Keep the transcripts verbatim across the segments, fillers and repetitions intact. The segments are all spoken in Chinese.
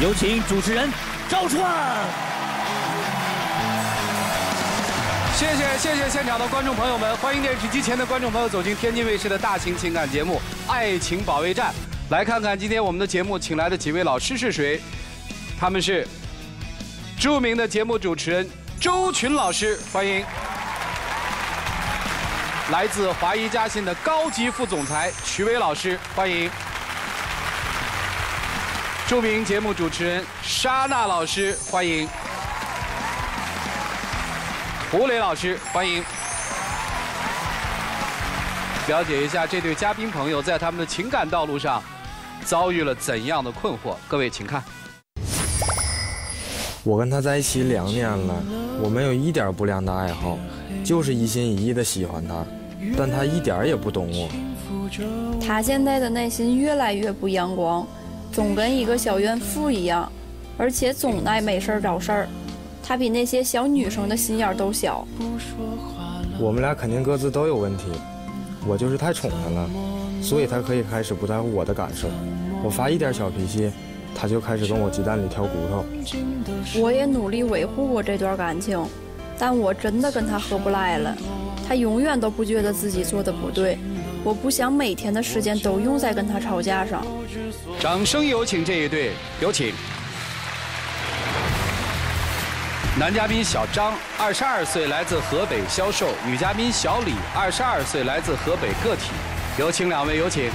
有请主持人赵川。 谢谢谢谢现场的观众朋友们，欢迎电视机前的观众朋友走进天津卫视的大型情感节目《爱情保卫战》，来看看今天我们的节目请来的几位老师是谁？他们是著名的节目主持人周群老师，欢迎；来自华谊嘉信的高级副总裁曲伟老师，欢迎；著名节目主持人莎娜老师，欢迎。 胡磊老师，欢迎。了解一下这对嘉宾朋友在他们的情感道路上遭遇了怎样的困惑？各位请看。 我跟他在一起两年了，我没有一点不良的爱好，就是一心一意的喜欢他，但他一点也不懂我。 他现在的内心越来越不阳光，总跟一个小怨妇一样，而且总爱没事找事儿。 他比那些小女生的心眼都小。 我们俩肯定各自都有问题，我就是太宠他了，所以他可以开始不在乎我的感受。我发一点小脾气，他就开始跟我鸡蛋里挑骨头。 我也努力维护过这段感情，但我真的跟他合不来了。他永远都不觉得自己做的不对，我不想每天的时间都用在跟他吵架上。 掌声有请这一对，有请。 男嘉宾小张，二十二岁，来自河北销售；女嘉宾小李，二十二岁，来自河北个体。有请两位，有请。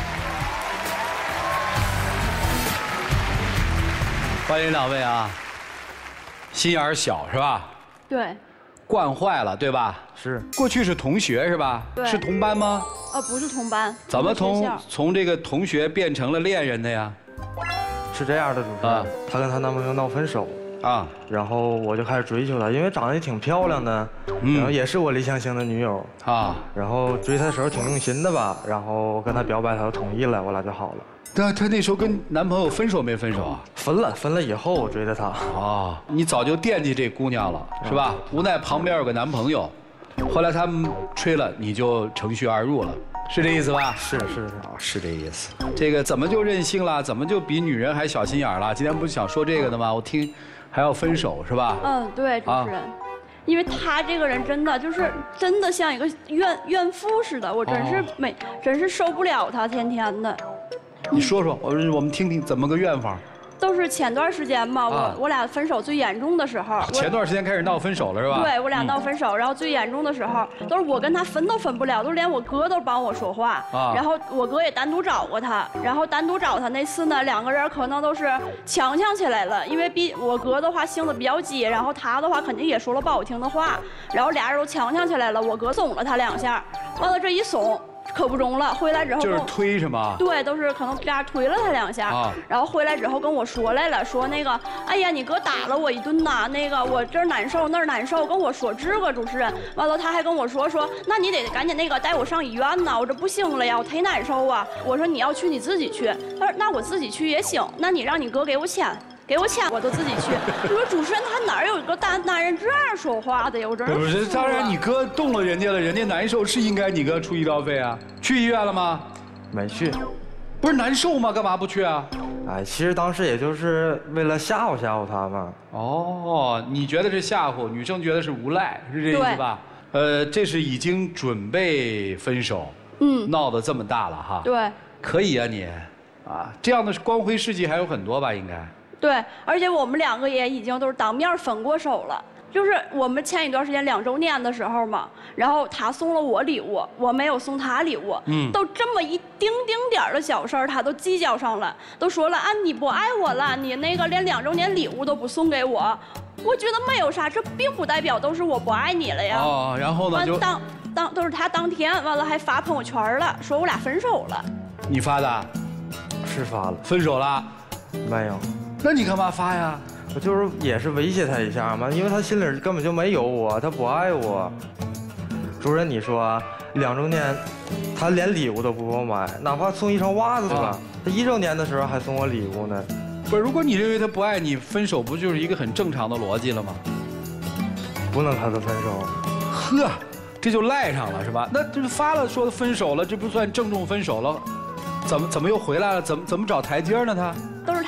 欢迎两位啊！心眼儿小是吧？ 对。 惯坏了对吧？ 是。 过去是同学是吧？ 对。 是同班吗？ 呃，不是同班。 怎么从从这个同学变成了恋人的呀？ 是这样的，主持人，啊、她跟她男朋友闹分手。 啊，然后我就开始追求她，因为长得也挺漂亮的，嗯、然后也是我理想型的女友啊。然后追她的时候挺用心的吧，然后跟她表白，她就同意了，我俩就好了。 那她那时候跟男朋友分手没分手啊？ 分了，分了以后我追的她。啊， 你早就惦记这姑娘了，是吧？嗯、无奈旁边有个男朋友，后来他们吹了，你就乘虚而入了。 是这意思吧？ 是是是啊，是这意思。这个怎么就任性了？怎么就比女人还小心眼了？今天不是想说这个的吗？我听还要分手是吧？ 嗯，对，主持人，啊、因为他这个人真的就是真的像一个怨怨妇似的，我真是没、哦、真是受不了他，天天的。 你说说，我我们听听怎么个怨法？ 都是前段时间嘛，我我俩分手最严重的时候。 前段时间开始闹分手了是吧？ 对，我俩闹分手，然后最严重的时候，都是我跟他分都分不了，都连我哥都帮我说话。啊。然后我哥也单独找过他，然后单独找他那次呢，两个人可能都是呛呛起来了，因为比我哥的话性子比较急，然后他的话肯定也说了不好听的话，然后俩人都呛呛起来了，我哥怂了他两下，完了这一怂。 可不中了，回来之后就是推是吗？ 对，都是可能这样推了他两下，啊、然后回来之后跟我说来了，说那个，哎呀，你哥打了我一顿呐，那个我这儿难受那儿难受，跟我说这个主持人，完了他还跟我说说，那你得赶紧那个带我上医院呐，我这不行了呀，我忒难受啊。我说你要去你自己去，他说那我自己去也行，那你让你哥给我签。 给我钱，我都自己去。我说主持人，他哪有一个大男人这样说话的呀？我真是。不是， 当然你哥动了人家了，人家难受是应该你哥出医疗费啊。去医院了吗？ 没去。 不是难受吗？干嘛不去啊？ 哎，其实当时也就是为了吓唬吓唬他嘛。 哦，你觉得是吓唬，女生觉得是无赖，是这意思吧？呃，这是已经准备分手，嗯，闹得这么大了哈。 对。 可以啊你，啊，这样的光辉事迹还有很多吧？应该。 对，而且我们两个也已经都是当面分过手了。就是我们前一段时间两周年的时候嘛，然后他送了我礼物，我没有送他礼物，嗯，都这么一丁丁点儿的小事儿，他都计较上了，都说了啊，你不爱我了，你那个连两周年礼物都不送给我，我觉得没有啥，这并不代表都是我不爱你了呀。 哦，然后呢就当当都是他当天完了还发朋友圈了，说我俩分手了。 你发的？ 是发了。 分手了？ 没有。 那你干嘛发呀？ 我就是也是威胁他一下嘛，因为他心里根本就没有我，他不爱我。主任，你说两周年，他连礼物都不给我买，哪怕送一双袜子吧。啊、他一周年的时候还送我礼物呢。 不是，如果你认为他不爱你，分手不就是一个很正常的逻辑了吗？ 不能和他分手。 呵，这就赖上了是吧？那这发了说分手了，这不算郑重分手了？怎么怎么又回来了？怎么怎么找台阶呢？他？ 都是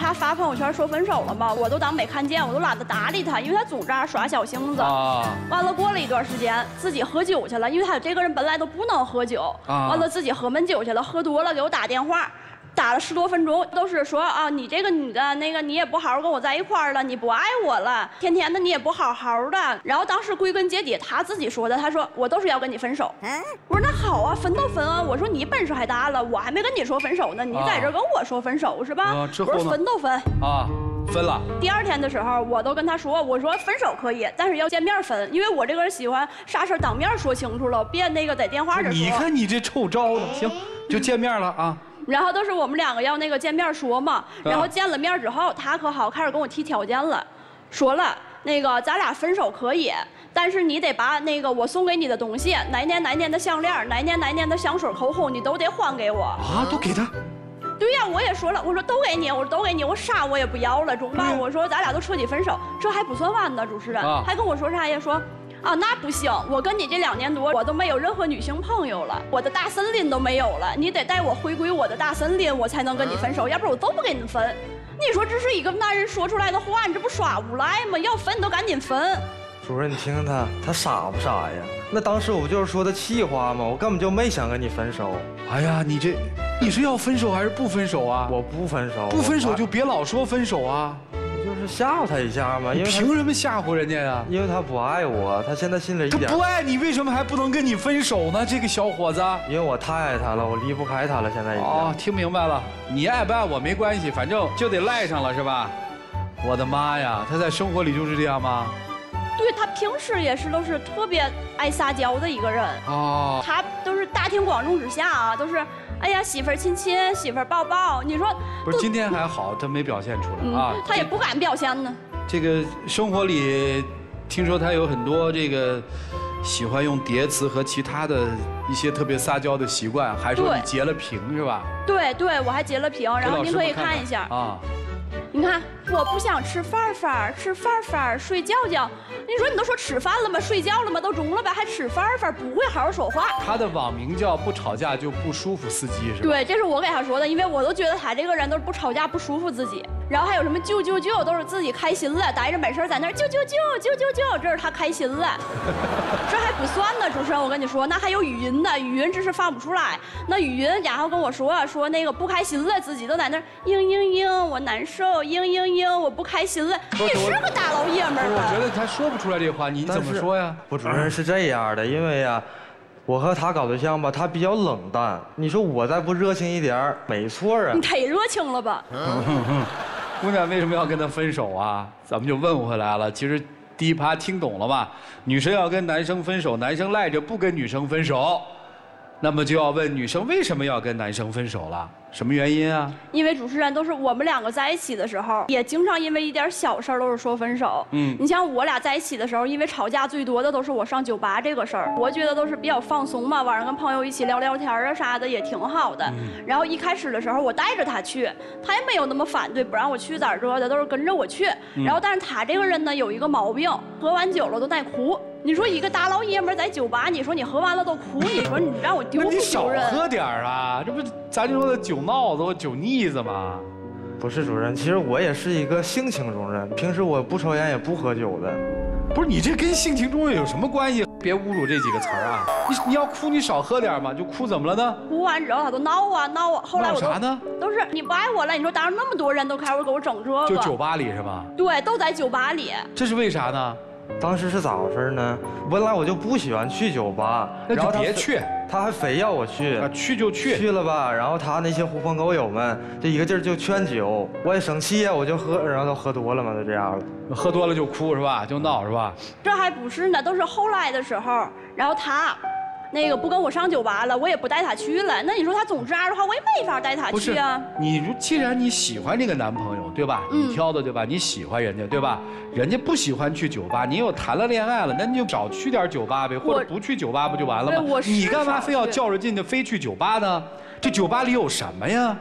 他发朋友圈说分手了嘛，我都当没看见，我都懒得搭理他，因为他总这样耍小性子。啊。完了过了一段时间，自己喝酒去了，因为他这个人本来都不能喝酒。啊。完了自己喝闷酒去了，喝多了给我打电话。打了十多分钟，都是说啊，你这个女的，那个你也不好好跟我在一块儿了，你不爱我了，天天的你也不好好的。然后当时归根结底他自己说的，他说我都是要跟你分手。我说那好啊，分都分啊。我说你本事还大了，我还没跟你说分手呢，你在这跟我说分手是吧？啊、我说分都分啊， 分了。 第二天的时候，我都跟他说，我说分手可以，但是要见面分，因为我这个人喜欢啥事当面说清楚了，别那个在电话这说。 你看你这臭招的，行，就见面了啊。 然后都是我们两个要那个见面说嘛，然后见了面之后，他可好开始跟我提条件了，说了那个咱俩分手可以，但是你得把那个我送给你的东西，哪年哪年的项链，哪年哪年的香水口红，你都得还给我啊，都给他。 对呀，我也说了，我说都给你，我说都给你，我啥我也不要了，中吧？我说咱俩都彻底分手，这还不算完呢，主持人、啊、还跟我说啥呀？说。啊，那不行！我跟你这两年多，我都没有任何女性朋友了，我的大森林都没有了。你得带我回归我的大森林，我才能跟你分手，要不然我都不跟你分。你说这是一个男人说出来的话，你这不耍无赖吗？要分你都赶紧分。 主任，你听听他，他傻不傻呀？那当时我不就是说的气话吗？我根本就没想跟你分手。 哎呀，你这，你是要分手还是不分手啊？ 我不分手。 不分手就别老说分手啊。 就是吓唬他一下嘛，因为凭什么吓唬人家呀？ 因为他不爱我，他现在心里一点。 他不爱你，为什么还不能跟你分手呢？这个小伙子， 因为我太爱他了，我离不开他了，现在已经。 哦，听明白了，你爱不爱我没关系，反正就得赖上了，是吧？我的妈呀，他在生活里就是这样吗？ 对，他平时也是都是特别爱撒娇的一个人。哦。他都是大庭广众之下啊，都是。哎呀，媳妇儿亲亲，媳妇儿抱抱，你说不是？今天还好，他没表现出来、嗯、啊， 他也不敢表现呢。 这个生活里，听说他有很多这个喜欢用叠词和其他的一些特别撒娇的习惯，还说你截了屏是吧？ 对对，我还截了屏，然后您可以看一下啊。你看，我不想吃饭饭，吃饭饭，睡觉觉。你说你都说吃饭了吗？睡觉了吗？都中了呗，还吃饭饭，不会好好说话。 他的网名叫不吵架就不舒服司机是吧？ 对，这是我给他说的，因为我都觉得他这个人都是不吵架不舒服自己。然后还有什么救救救，都是自己开心了，待着没事在那儿救救救救救救，这是他开心了。这还不算呢，主持人，我跟你说，那还有语音呢，语音只是放不出来。那语音，然后跟我说说那个不开心了，自己都在那儿嘤嘤嘤，我难受，嘤嘤嘤，我不开心了。你是个大老爷们儿吧？ 我觉得他说不出来这话，你怎么说呀？ 我主任是这样的，因为呀。我和他搞对象吧，他比较冷淡。你说我再不热情一点，没错啊。 你忒热情了吧？ 姑娘为什么要跟他分手啊？咱们就问回来了。其实第一趴听懂了吧？女生要跟男生分手，男生赖着不跟女生分手，那么就要问女生为什么要跟男生分手了？什么原因啊？ 因为主持人都是我们两个在一起的时候，也经常因为一点小事儿都是说分手。嗯，你像我俩在一起的时候，因为吵架最多的都是我上酒吧这个事儿。我觉得都是比较放松嘛，晚上跟朋友一起聊聊天啊啥的也挺好的。嗯、然后一开始的时候我带着他去，他也没有那么反对，不让我去咋着的，都是跟着我去。嗯、然后但是他这个人呢有一个毛病，喝完酒了都爱哭。你说一个大老爷们在酒吧，你说你喝完了都哭，你说你让我丢不丢人？ 你少喝点啊，这不咱就说的酒闹子、酒腻子吗？ 不是主任，其实我也是一个性情中人，平时我不抽烟也不喝酒的。 不是你这跟性情中人有什么关系？别侮辱这几个词儿啊！你你要哭你少喝点嘛，就哭怎么了呢？ 哭完之后他都闹啊闹啊，后来我都啥呢？ 都是你不爱我了，你说当时那么多人都开始给我整这个， 就酒吧里是吧？ 对，都在酒吧里。 这是为啥呢？ 当时是咋回事呢？本来我就不喜欢去酒吧， 那就别去。 他还非要我去， 啊，去就去， 去了吧。然后他那些狐朋狗友们就一个劲儿就劝酒，我也生气呀，我就喝，然后都喝多了嘛，就这样了。 喝多了就哭是吧？就闹是吧？ 这还不是呢，都是后来的时候，然后他。那个不跟我上酒吧了，我也不带他去了。那你说他总这样的话，我也没法带他去啊。 你既然你喜欢这个男朋友，对吧？嗯、你挑的对吧？你喜欢人家对吧？人家不喜欢去酒吧，你又谈了恋爱了，那你就少去点酒吧呗，或者不去酒吧不就完了吗？你干嘛非要较着劲的非去酒吧呢？这酒吧里有什么呀？ 都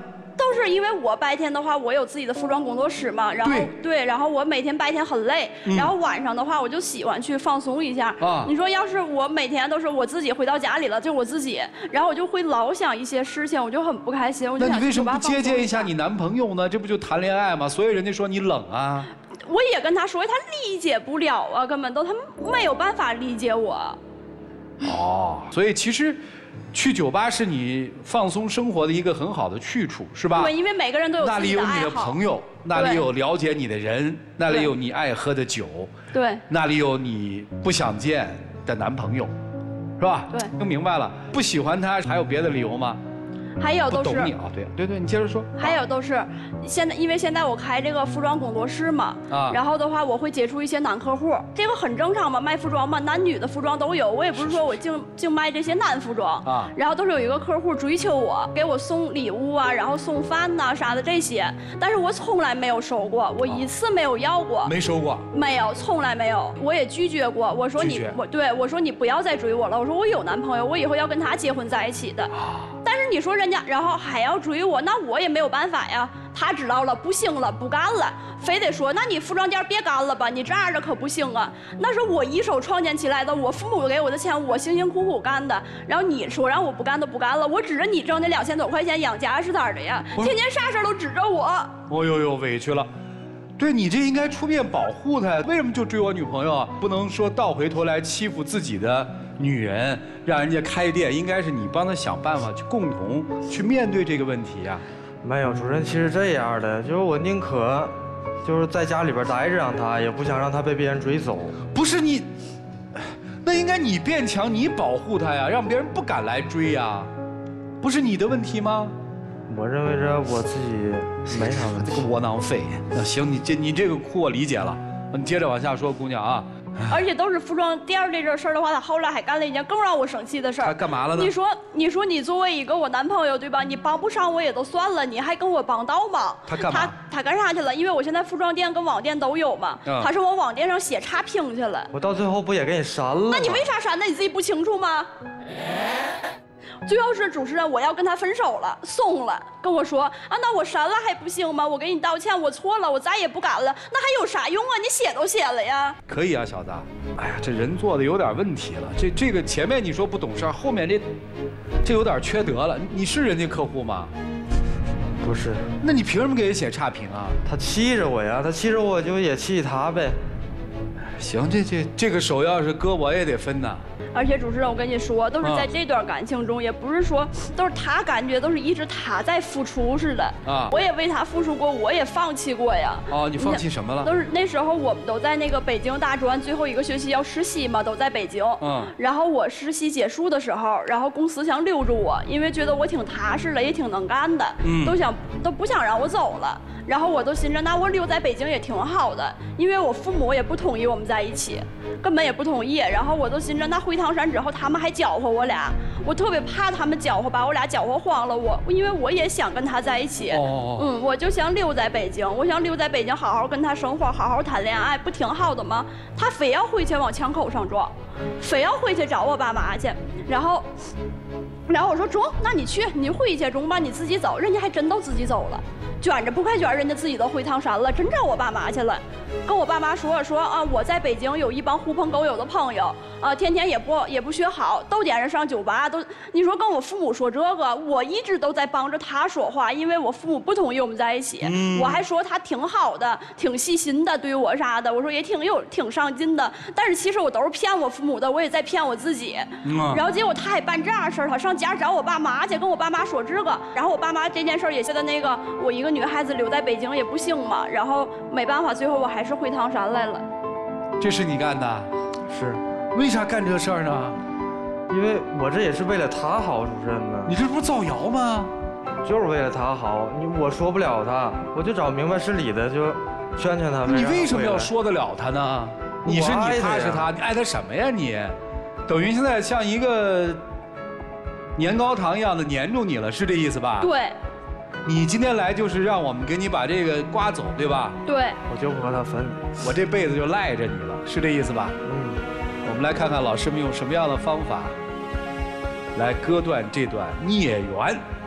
就是因为我白天的话，我有自己的服装工作室嘛，然后对，然后我每天白天很累，然后晚上的话，我就喜欢去放松一下。啊，你说要是我每天都是我自己回到家里了，就我自己，然后我就会老想一些事情，我就很不开心。我就想那你为什么不接见一下你男朋友呢？这不就谈恋爱吗？所以人家说你冷啊。 我也跟他说，他理解不了啊，根本都他没有办法理解我。 哦，所以其实。去酒吧是你放松生活的一个很好的去处，是吧？ 对，因为每个人都有自己的爱好。 那里有你的朋友，那里有了解你的人，那里有你爱喝的酒， 对， 那里有你不想见的男朋友，是吧？ 对， 听明白了。不喜欢他还有别的理由吗？ 还有都是不懂你啊，对对对，你接着说。 还有都是，现在因为现在我开这个服装工作室嘛，啊，然后的话我会接触一些男客户，这个很正常嘛，卖服装嘛，男女的服装都有，我也不是说我净净卖这些男服装啊，然后都是有一个客户追求我，给我送礼物啊，然后送饭呐啥的这些，但是我从来没有收过，我一次没有要过， 没收过， 没有，从来没有，我也拒绝过，我说你我对我说你不要再追我了，我说我有男朋友，我以后要跟他结婚在一起的，但是你说人家然后还要追我，那我也没有办法呀。他知道了，不行了，不干了，非得说，那你服装店别干了吧，你这样的可不行啊。那是我一手创建起来的，我父母给我的钱，我辛辛苦苦干的。然后你说让我不干都不干了，我指着你挣那两千多块钱养家是咋的呀？天天啥事都指着我。 哦呦呦，委屈了。对你这应该出面保护他，为什么就追我女朋友啊？不能说倒回头来欺负自己的女人，让人家开店，应该是你帮他想办法去共同去面对这个问题呀。 没有，主任，其实这样的，就是我宁可就是在家里边待着，让他也不想让他被别人追走。 不是你，那应该你变强，你保护他呀，让别人不敢来追呀，不是你的问题吗？ 我认为这我自己没啥问题。 这个窝囊废。那行，你这你这个哭我理解了，你接着往下说，姑娘啊。 而且都是服装店这个事儿的话，他后来还干了一件更让我生气的事儿。 他干嘛了呢？ 你说，你说你作为一个我男朋友，对吧？你帮不上我也都算了，你还跟我帮倒忙。 他干嘛？ 他他干啥去了？因为我现在服装店跟网店都有嘛。嗯、他是往网店上写差评去了。 我到最后不也给你删了吗？ 那你为啥删的？你自己不清楚吗？最后是主持人，我要跟他分手了，松了，跟我说啊，那我删了还不行吗？我给你道歉，我错了，我再也不敢了。那还有啥用啊？你写都写了呀。 可以啊，小子。哎呀，这人做的有点问题了。这这个前面你说不懂事儿，后面这这有点缺德了。你是人家客户吗？ 不是。 那你凭什么给人写差评啊？ 他气着我呀，他气着我就也气他呗。 行，这这这个手要是搁我也得分呐。 而且主持人，我跟你说，都是在这段感情中，也不是说都是他感觉都是一直他在付出似的啊。我也为他付出过，我也放弃过呀。 哦，你放弃什么了？ 都是那时候我们都在那个北京大专最后一个学期要实习嘛，都在北京。嗯。然后我实习结束的时候，然后公司想留住我，因为觉得我挺踏实的，也挺能干的，嗯，都想都不想让我走了。然后我都寻着，那我留在北京也挺好的，因为我父母也不同意我们在一起，根本也不同意。然后我都寻着，那回唐山之后，他们还搅和我俩，我特别怕他们搅和，把我俩搅和慌了。我因为我也想跟他在一起，哦、嗯，我就想留在北京，我想留在北京好好跟他生活，好好谈恋爱，不挺好的吗？他非要回去往枪口上撞，非要回去找我爸妈去，然后。然后我说中，那你去，你回去中吧，你自己走。人家还真都自己走了，卷着不快卷，人家自己都回唐山了，真找我爸妈去了。跟我爸妈说说啊，我在北京有一帮狐朋狗友的朋友啊，天天也不也不学好，都点着上酒吧，都你说跟我父母说这个，我一直都在帮着他说话，因为我父母不同意我们在一起。嗯、我还说他挺好的，挺细心的，对我啥的，我说也挺有挺上进的。但是其实我都是骗我父母的，我也在骗我自己。嗯、然后结果他还办这样的事儿，他上家找我爸妈去，跟我爸妈说这个，然后我爸妈这件事儿也觉得那个我一个女孩子留在北京也不行嘛，然后没办法，最后我还是回唐山来了。 这是你干的？ 是。 为啥干这事儿呢？ 因为我这也是为了他好，主持人呢。 你这不是造谣吗？ 就是为了他好，你我说不了他，我就找明白事理的就劝劝他。 你为什么要说得了他呢？你是你，他是他，你爱他什么呀你？等于现在像一个年糕糖一样的粘住你了，是这意思吧？ 对。 你今天来就是让我们给你把这个刮走，对吧？ 对。 我就不和他分， 我这辈子就赖着你了，是这意思吧？嗯。我们来看看老师们用什么样的方法来割断这段孽缘。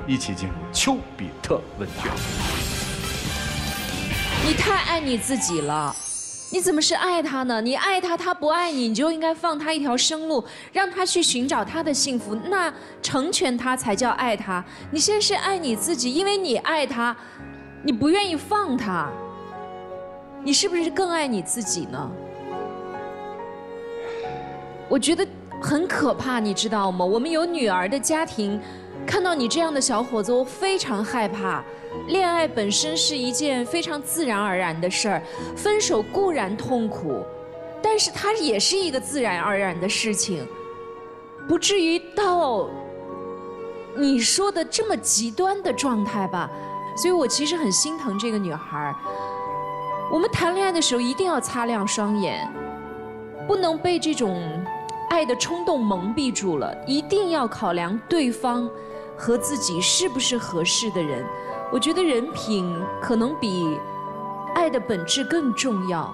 一起进入丘比特问卷。 你太爱你自己了。 你怎么是爱他呢？你爱他，他不爱你，你就应该放他一条生路，让他去寻找他的幸福，那成全他才叫爱他。你现在是爱你自己，因为你爱他，你不愿意放他，你是不是更爱你自己呢？我觉得很可怕，你知道吗？我们有女儿的家庭，看到你这样的小伙子，我非常害怕。 恋爱本身是一件非常自然而然的事儿，分手固然痛苦，但是它也是一个自然而然的事情，不至于到你说的这么极端的状态吧。所以我其实很心疼这个女孩。我们谈恋爱的时候一定要擦亮双眼，不能被这种爱的冲动蒙蔽住了，一定要考量对方和自己是不是合适的人。 我觉得人品可能比爱的本质更重要。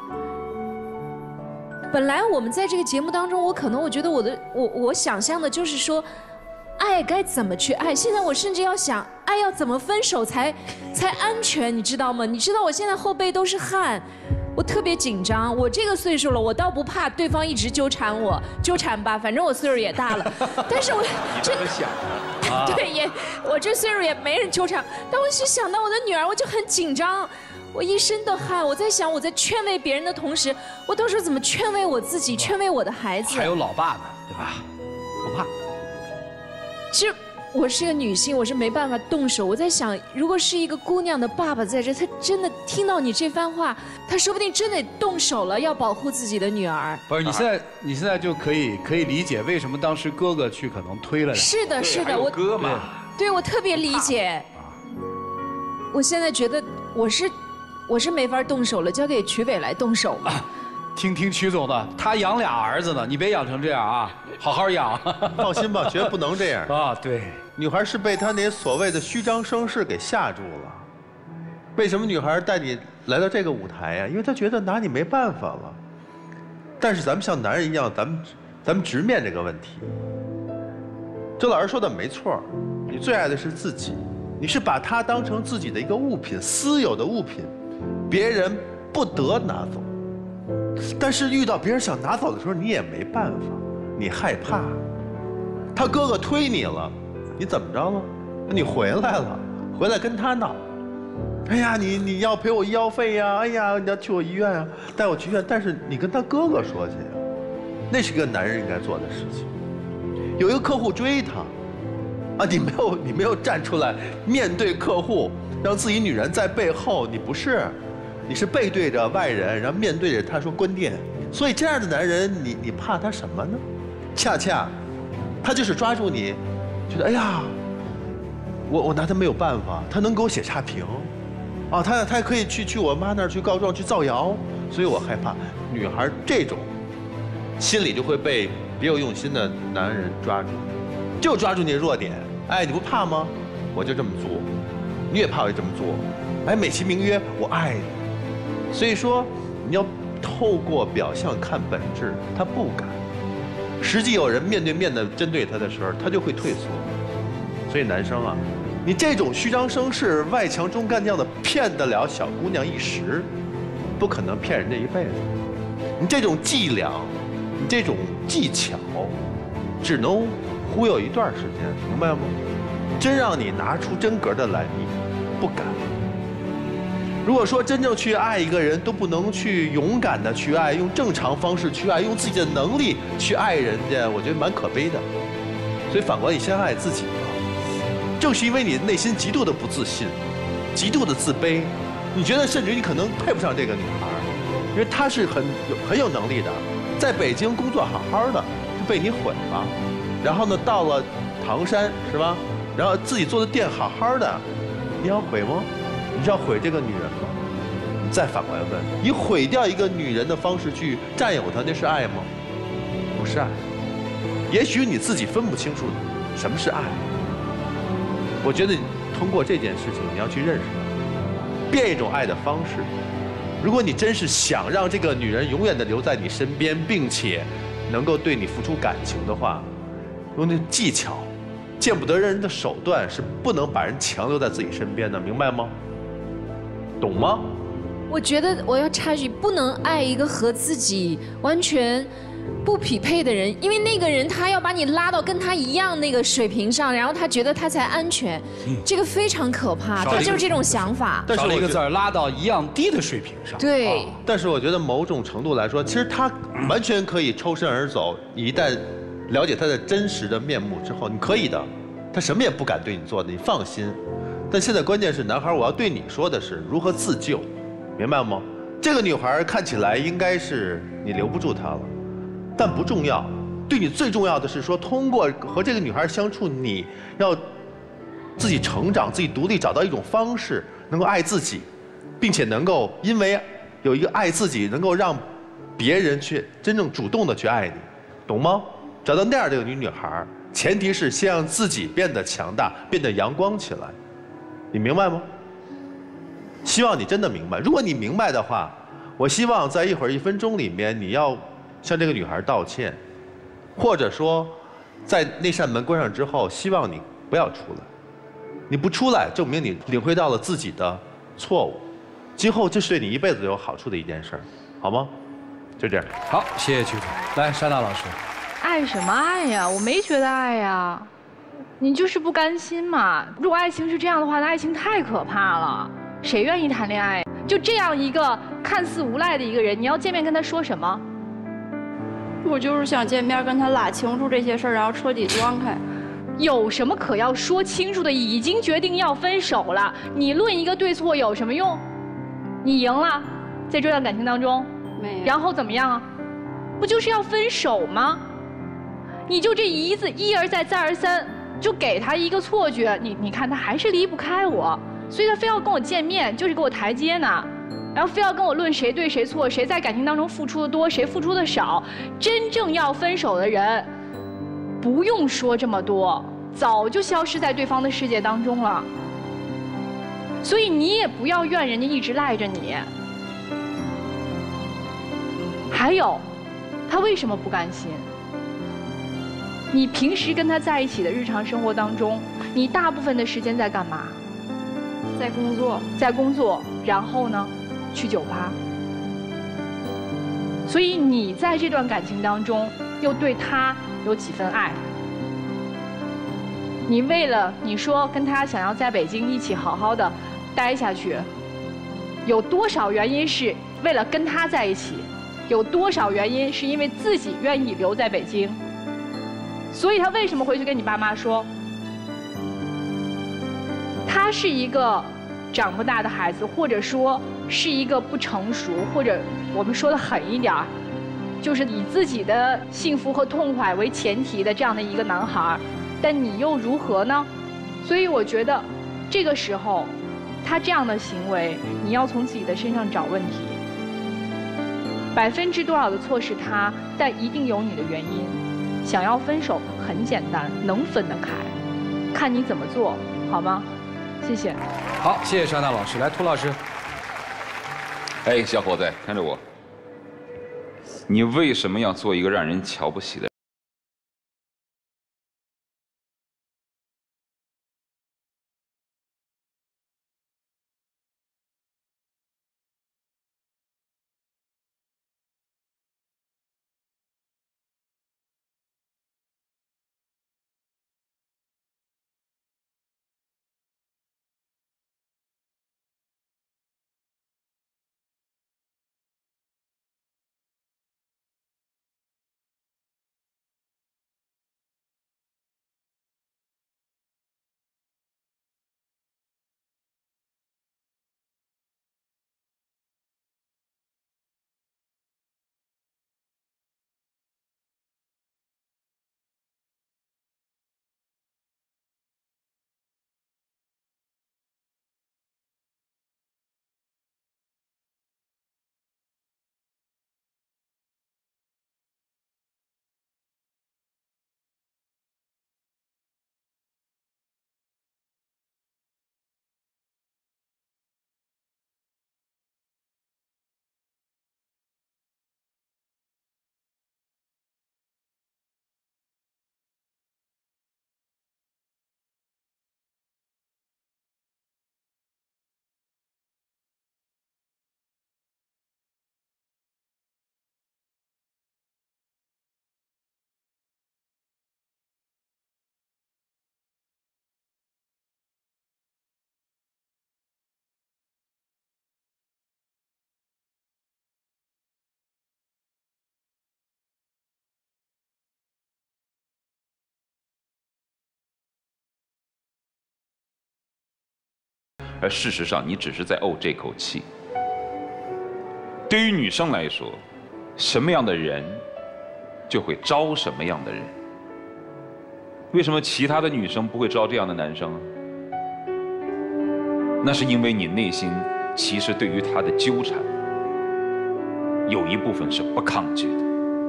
本来我们在这个节目当中，我可能我觉得我的我我想象的就是说，爱该怎么去爱。现在我甚至要想，爱要怎么分手才才安全，你知道吗？你知道我现在后背都是汗，我特别紧张。我这个岁数了，我倒不怕对方一直纠缠我，纠缠吧，反正我岁数也大了。但是我这么想的。 对，也我这岁数也没人纠缠，但我一想到我的女儿，我就很紧张，我一身的汗。我在想，我在劝慰别人的同时，我到时候怎么劝慰我自己，劝慰我的孩子？ 还有老爸呢，对吧？不怕。 其实我是个女性，我是没办法动手。我在想，如果是一个姑娘的爸爸在这，他真的听到你这番话，他说不定真得动手了，要保护自己的女儿。 不是，你现在你现在就可以可以理解为什么当时哥哥去可能推了。 是的，是的，我哥嘛， 对我特别理解。我现在觉得我是我是没法动手了，交给曲伟来动手吧。 听听曲总的，他养俩儿子呢，你别养成这样啊，好好养。 放心吧，绝不能这样啊。对， 女孩是被他那所谓的虚张声势给吓住了。为什么女孩带你来到这个舞台呀？因为她觉得拿你没办法了。但是咱们像男人一样，咱们咱们直面这个问题。周老师说的没错，你最爱的是自己，你是把它当成自己的一个物品，私有的物品，别人不得拿走。但是遇到别人想拿走的时候，你也没办法，你害怕。他哥哥推你了，你怎么着了？你回来了，回来跟他闹。哎呀，你你要赔我医药费呀！哎呀，你要去我医院啊，带我去医院。但是你跟他哥哥说去呀，那是个男人应该做的事情。有一个客户追他，啊，你没有你没有站出来面对客户，让自己女人在背后，你不是。你是背对着外人，然后面对着他说关店，所以这样的男人，你你怕他什么呢？恰恰，他就是抓住你，觉得哎呀，我我拿他没有办法，他能给我写差评，啊，他他可以去去我妈那儿去告状去造谣，所以我害怕。女孩这种心里就会被别有用心的男人抓住，就抓住你的弱点。哎，你不怕吗？我就这么做，你也怕我就这么做，哎，美其名曰我爱你。所以说，你要透过表象看本质，他不敢。实际有人面对面的针对他的时候，他就会退缩。所以男生啊，你这种虚张声势、外强中干将的骗得了小姑娘一时，不可能骗人家一辈子。你这种伎俩，你这种技巧，只能忽悠一段时间，明白吗？真让你拿出真格的来，你不敢。如果说真正去爱一个人都不能去勇敢的去爱，用正常方式去爱，用自己的能力去爱人家，我觉得蛮可悲的。所以反观你先爱自己吧。正是因为你内心极度的不自信，极度的自卑，你觉得甚至你可能配不上这个女孩，因为她是很有很有能力的，在北京工作好好的，就被你毁了。然后呢，到了唐山是吧？然后自己做的店好好的，你要毁吗？你是要毁这个女人吗？你再反过来问，你毁掉一个女人的方式去占有她，那是爱吗？不是爱。也许你自己分不清楚什么是爱。我觉得通过这件事情，你要去认识她，变一种爱的方式。如果你真是想让这个女人永远的留在你身边，并且能够对你付出感情的话，用那技巧见不得人的手段是不能把人强留在自己身边的，明白吗？懂吗？ 我觉得我要插一句，不能爱一个和自己完全不匹配的人，因为那个人他要把你拉到跟他一样那个水平上，然后他觉得他才安全，这个非常可怕。他就是这种想法。 少了一个字儿，拉到一样低的水平上。 对。 但是我觉得某种程度来说，其实他完全可以抽身而走。你一旦了解他的真实的面目之后，你可以的，他什么也不敢对你做的，你放心。但现在关键是，男孩，我要对你说的是如何自救，明白吗？这个女孩看起来应该是你留不住她了。但不重要，对你最重要的是说，通过和这个女孩相处，你要自己成长、自己独立，找到一种方式，能够爱自己，并且能够因为有一个爱自己，能够让别人去真正主动的去爱你，懂吗？找到那样的一个女女孩，前提是先让自己变得强大，变得阳光起来，你明白吗？希望你真的明白。如果你明白的话，我希望在一会儿一分钟里面，你要向这个女孩道歉，或者说，在那扇门关上之后，希望你不要出来。你不出来，证明你领会到了自己的错误，今后这是对你一辈子有好处的一件事儿，好吗？就这样。 好，谢谢局长。来，珊娜老师。 爱什么爱呀？我没觉得爱呀，你就是不甘心嘛。如果爱情是这样的话，那爱情太可怕了，谁愿意谈恋爱？就这样一个看似无赖的一个人，你要见面跟他说什么？ 我就是想见面跟他拉清楚这些事儿，然后彻底断开。 有什么可要说清楚的？已经决定要分手了，你论一个对错有什么用？你赢了，在这段感情当中， 没有。 然后怎么样啊？不就是要分手吗？你就这一字一而再再而三，就给他一个错觉，你你看他还是离不开我，所以他非要跟我见面，就是给我台阶呢。然后非要跟我论谁对谁错，谁在感情当中付出的多，谁付出的少。真正要分手的人，不用说这么多，早就消失在对方的世界当中了。所以你也不要怨人家一直赖着你。还有，他为什么不甘心？你平时跟他在一起的日常生活当中，你大部分的时间在干嘛？ 在工作， 在工作，然后呢？去酒吧，所以你在这段感情当中又对他有几分爱？你为了你说跟他想要在北京一起好好的待下去，有多少原因是为了跟他在一起？有多少原因是因为自己愿意留在北京？所以他为什么回去跟你爸妈说？他是一个长不大的孩子，或者说是一个不成熟，或者我们说的狠一点儿，就是以自己的幸福和痛快为前提的这样的一个男孩，但你又如何呢？所以我觉得，这个时候，他这样的行为，你要从自己的身上找问题。百分之多少的错是他，但一定有你的原因。想要分手很简单，能分得开，看你怎么做，好吗？谢谢。 好，谢谢珊娜老师。来，涂老师。 哎，小伙子，看着我，你为什么要做一个让人瞧不起的人？ 而事实上你只是在怄这口气。对于女生来说，什么样的人就会招什么样的人。为什么其他的女生不会招这样的男生啊？那是因为你内心其实对于他的纠缠，有一部分是不抗拒的，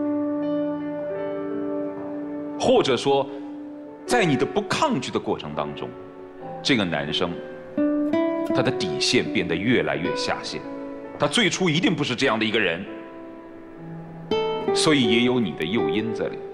或者说，在你的不抗拒的过程当中，这个男生他的底线变得越来越下限，他最初一定不是这样的一个人，所以也有你的诱因在里。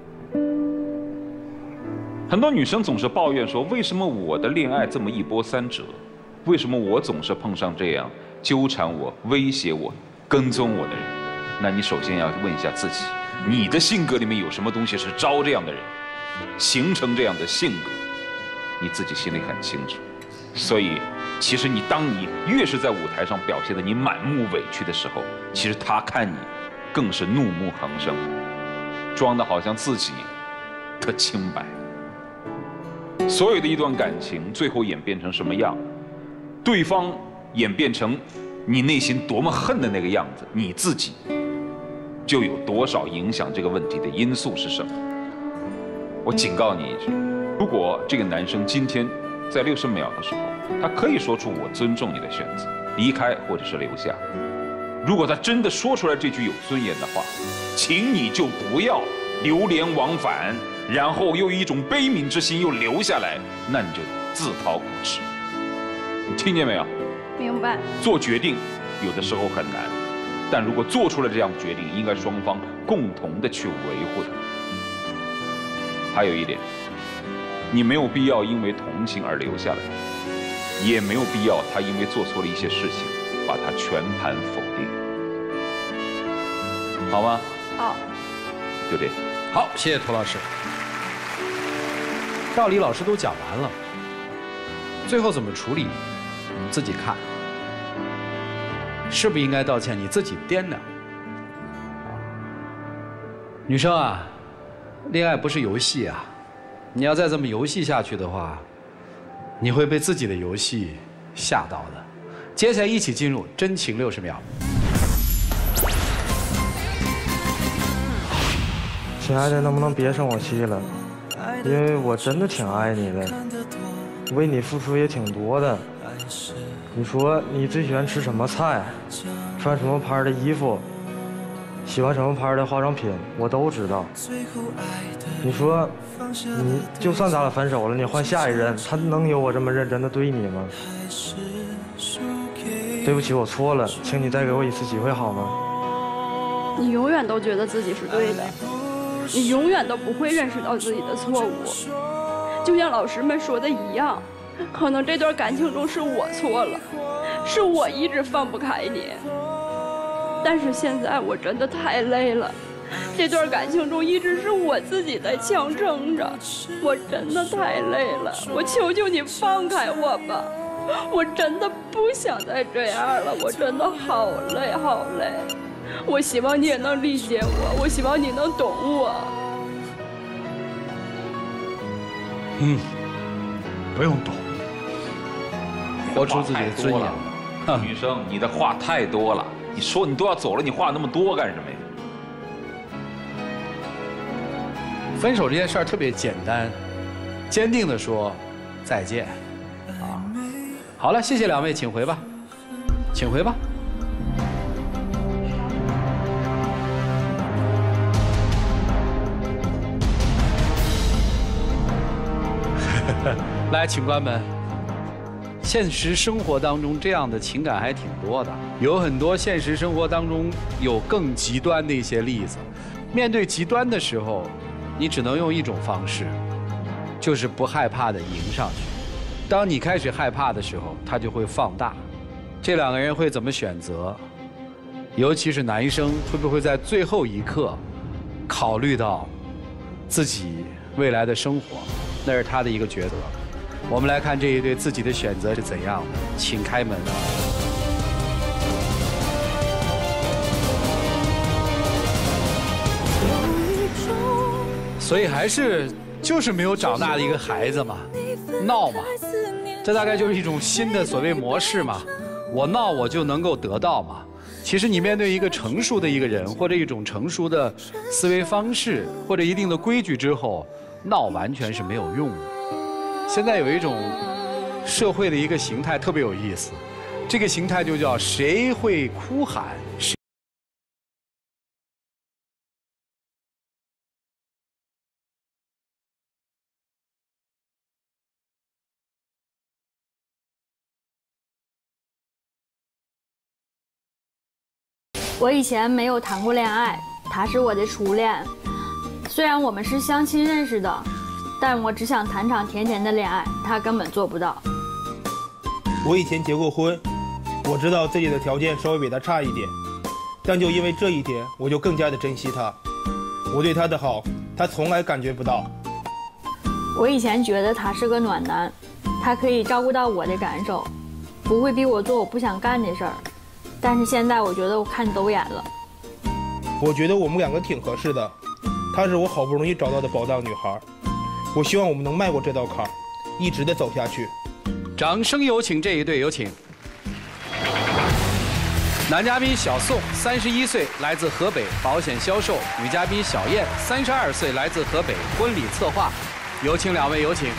很多女生总是抱怨说，为什么我的恋爱这么一波三折？为什么我总是碰上这样纠缠我、威胁我、跟踪我的人？那你首先要问一下自己，你的性格里面有什么东西是招这样的人，形成这样的性格，你自己心里很清楚。所以，其实你当你越是在舞台上表现的你满目委屈的时候，其实他看你更是怒目横生，装的好像自己特清白。所有的一段感情最后演变成什么样，对方演变成你内心多么恨的那个样子，你自己就有多少影响这个问题的因素是什么。我警告你一句，如果这个男生今天在六十秒的时候，他可以说出我尊重你的选择，离开或者是留下，如果他真的说出来这句有尊严的话，请你就不要流连忘返，然后又一种悲悯之心又留下来，那你就自讨苦吃。你听见没有？ 明白。 做决定有的时候很难，但如果做出了这样的决定，应该双方共同的去维护它。还有一点，你没有必要因为同情而留下来，也没有必要他因为做错了一些事情把他全盘否定，好吗？ 好。 就这样。 好，谢谢涂老师。道理老师都讲完了，最后怎么处理，你自己看。是不是应该道歉，你自己掂量。女生啊，恋爱不是游戏啊，你要再这么游戏下去的话，你会被自己的游戏吓到的。接下来一起进入真情六十秒。 亲爱的，能不能别生我气了？因为我真的挺爱你的，为你付出也挺多的。你说你最喜欢吃什么菜，穿什么牌的衣服，喜欢什么牌的化妆品，我都知道。你说，你就算咱俩分手了，你换下一任，他能有我这么认真的对你吗？对不起，我错了，请你再给我一次机会好吗？ 你永远都觉得自己是对的，你永远都不会认识到自己的错误。就像老师们说的一样，可能这段感情中是我错了，是我一直放不开你。但是现在我真的太累了，这段感情中一直是我自己在强撑着，我真的太累了，我求求你放开我吧，我真的不想再这样了，我真的好累好累。我希望你也能理解我，我希望你能懂我。 嗯，不用懂，活出自己的尊严。 女生，你的话太多了，你说你都要走了，你话那么多干什么呀？ 分手这件事儿特别简单，坚定的说再见。啊，好了，谢谢两位，请回吧，请回吧。来，请关门。现实生活当中这样的情感还挺多的，有很多现实生活当中有更极端的一些例子。面对极端的时候，你只能用一种方式，就是不害怕的迎上去。当你开始害怕的时候，它就会放大。这两个人会怎么选择？尤其是男生会不会在最后一刻考虑到自己未来的生活？那是他的一个抉择。我们来看这一对自己的选择是怎样的，请开门。所以还是就是没有长大的一个孩子嘛，闹嘛， 这大概就是一种新的所谓模式嘛，我闹我就能够得到嘛。其实你面对一个成熟的一个人，或者一种成熟的思维方式，或者一定的规矩之后，闹完全是没有用的。现在有一种社会的一个形态特别有意思，这个形态就叫谁会哭喊谁。 我以前没有谈过恋爱，他是我的初恋。虽然我们是相亲认识的，但我只想谈场甜甜的恋爱，他根本做不到。 我以前结过婚，我知道自己的条件稍微比他差一点，但就因为这一点，我就更加的珍惜他。我对他的好，他从来感觉不到。 我以前觉得他是个暖男，他可以照顾到我的感受，不会逼我做我不想干的事儿。但是现在我觉得我看走眼了。 我觉得我们两个挺合适的，她是我好不容易找到的宝藏女孩，我希望我们能迈过这道坎，一直的走下去。 掌声有请这一对，有请。男嘉宾小宋，三十一岁，来自河北，保险销售；女嘉宾小燕，三十二岁，来自河北，婚礼策划。有请两位，有请。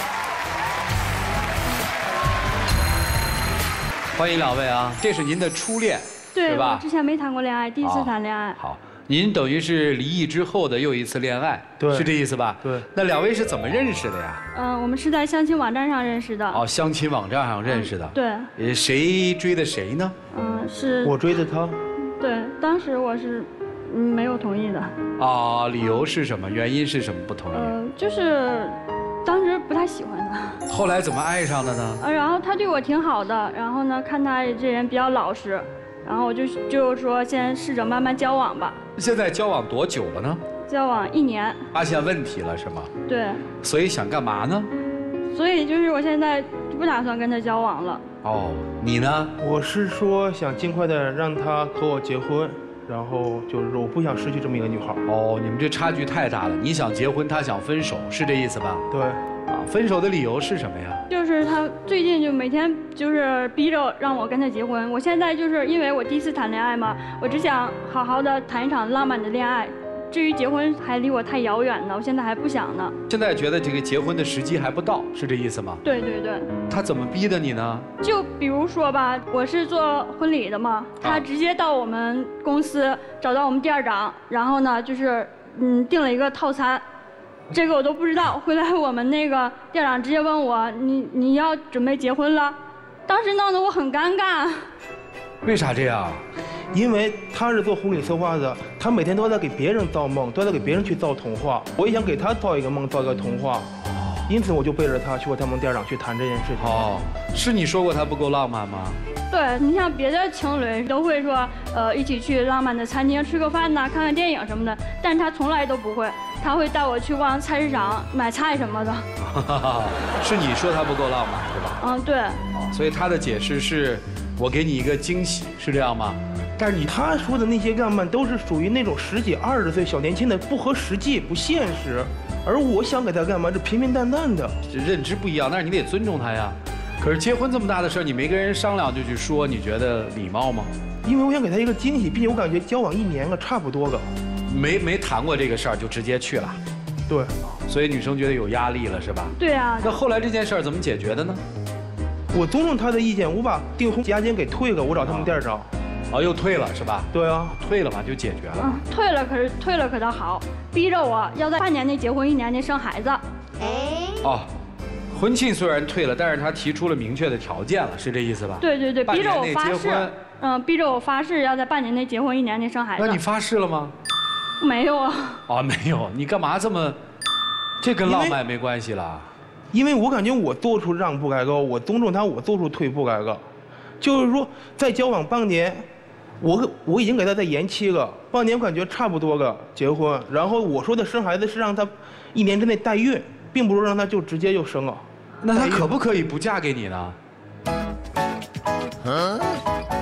欢迎两位啊！这是您的初恋， 对吧？ 我之前没谈过恋爱，第一次谈恋爱。 好，您等于是离异之后的又一次恋爱， 对， 是这意思吧？ 对。 那两位是怎么认识的呀？ 嗯，我们是在相亲网站上认识的。 哦，相亲网站上认识的。 对。 呃，谁追的谁呢？ 嗯，是。 我追的他。 对，当时我是，嗯，没有同意的。 啊，理由是什么？原因是什么不同意？ 呃，就是。当时不太喜欢他， 后来怎么爱上的呢？ 呃，然后他对我挺好的，然后呢，看他这人比较老实，然后我就就说先试着慢慢交往吧。 现在交往多久了呢？ 交往一年。 发现问题了是吗？ 对。 所以想干嘛呢？ 所以就是我现在不打算跟他交往了。 哦，你呢？ 我是说想尽快的让他和我结婚。然后就是说，我不想失去这么一个女孩。 哦，你们这差距太大了。你想结婚，他想分手，是这意思吧？ 对。 啊，分手的理由是什么呀？ 就是他最近就每天就是逼着让我跟他结婚。我现在就是因为我第一次谈恋爱嘛，我只想好好的谈一场浪漫的恋爱。至于结婚还离我太遥远了，我现在还不想呢。 现在觉得这个结婚的时机还不到，是这意思吗？ 对对对。 他怎么逼的你呢？ 就比如说吧，我是做婚礼的嘛，他直接到我们公司找到我们店长，然后呢就是嗯订了一个套餐，这个我都不知道。回来我们那个店长直接问我，你你要准备结婚了？当时闹得我很尴尬。 为啥这样？ 因为他是做婚礼策划的，他每天都在给别人造梦，都在给别人去造童话。我也想给他造一个梦，造一个童话，因此我就背着他去过他们店长去谈这件事情。 哦，是你说过他不够浪漫吗？ 对，你像别的情侣都会说，呃，一起去浪漫的餐厅吃个饭呐，看看电影什么的，但是他从来都不会，他会带我去逛菜市场买菜什么的。 是你说他不够浪漫是吧？ 嗯，对。 哦，所以他的解释是，我给你一个惊喜，是这样吗？ 但是你他说的那些浪漫都是属于那种十几二十岁小年轻的，不合实际，不现实。而我想给他干嘛？是平平淡淡的。 这认知不一样，但是你得尊重他呀。可是结婚这么大的事儿，你没跟人商量就去说，你觉得礼貌吗？ 因为我想给他一个惊喜，并且我感觉交往一年了，差不多了。 没没谈过这个事儿就直接去了。 对。 所以女生觉得有压力了是吧？ 对啊。 那后来这件事儿怎么解决的呢？ 我尊重他的意见，我把订婚押金给退了，我找他们店长。 哦，又退了是吧？ 对啊， 退了嘛就解决了。 嗯，退了可是退了可倒好，逼着我要在半年内结婚，一年内生孩子。 哦，婚庆虽然退了，但是他提出了明确的条件了，是这意思吧？ 对对对，逼着我发誓。 嗯， 逼着我发誓要在半年内结婚，一年内生孩子。 那你发誓了吗？ 没有啊。 哦，没有，你干嘛这么？这跟浪漫没关系了。 因为我感觉我做出让步来了，我尊重他，我做出退步来了。就是说，在交往半年。我我已经给他再延期了，半年感觉差不多了结婚，然后我说的生孩子是让他一年之内代孕，并不是让他就直接就生了。 那他可不可以不嫁给你呢？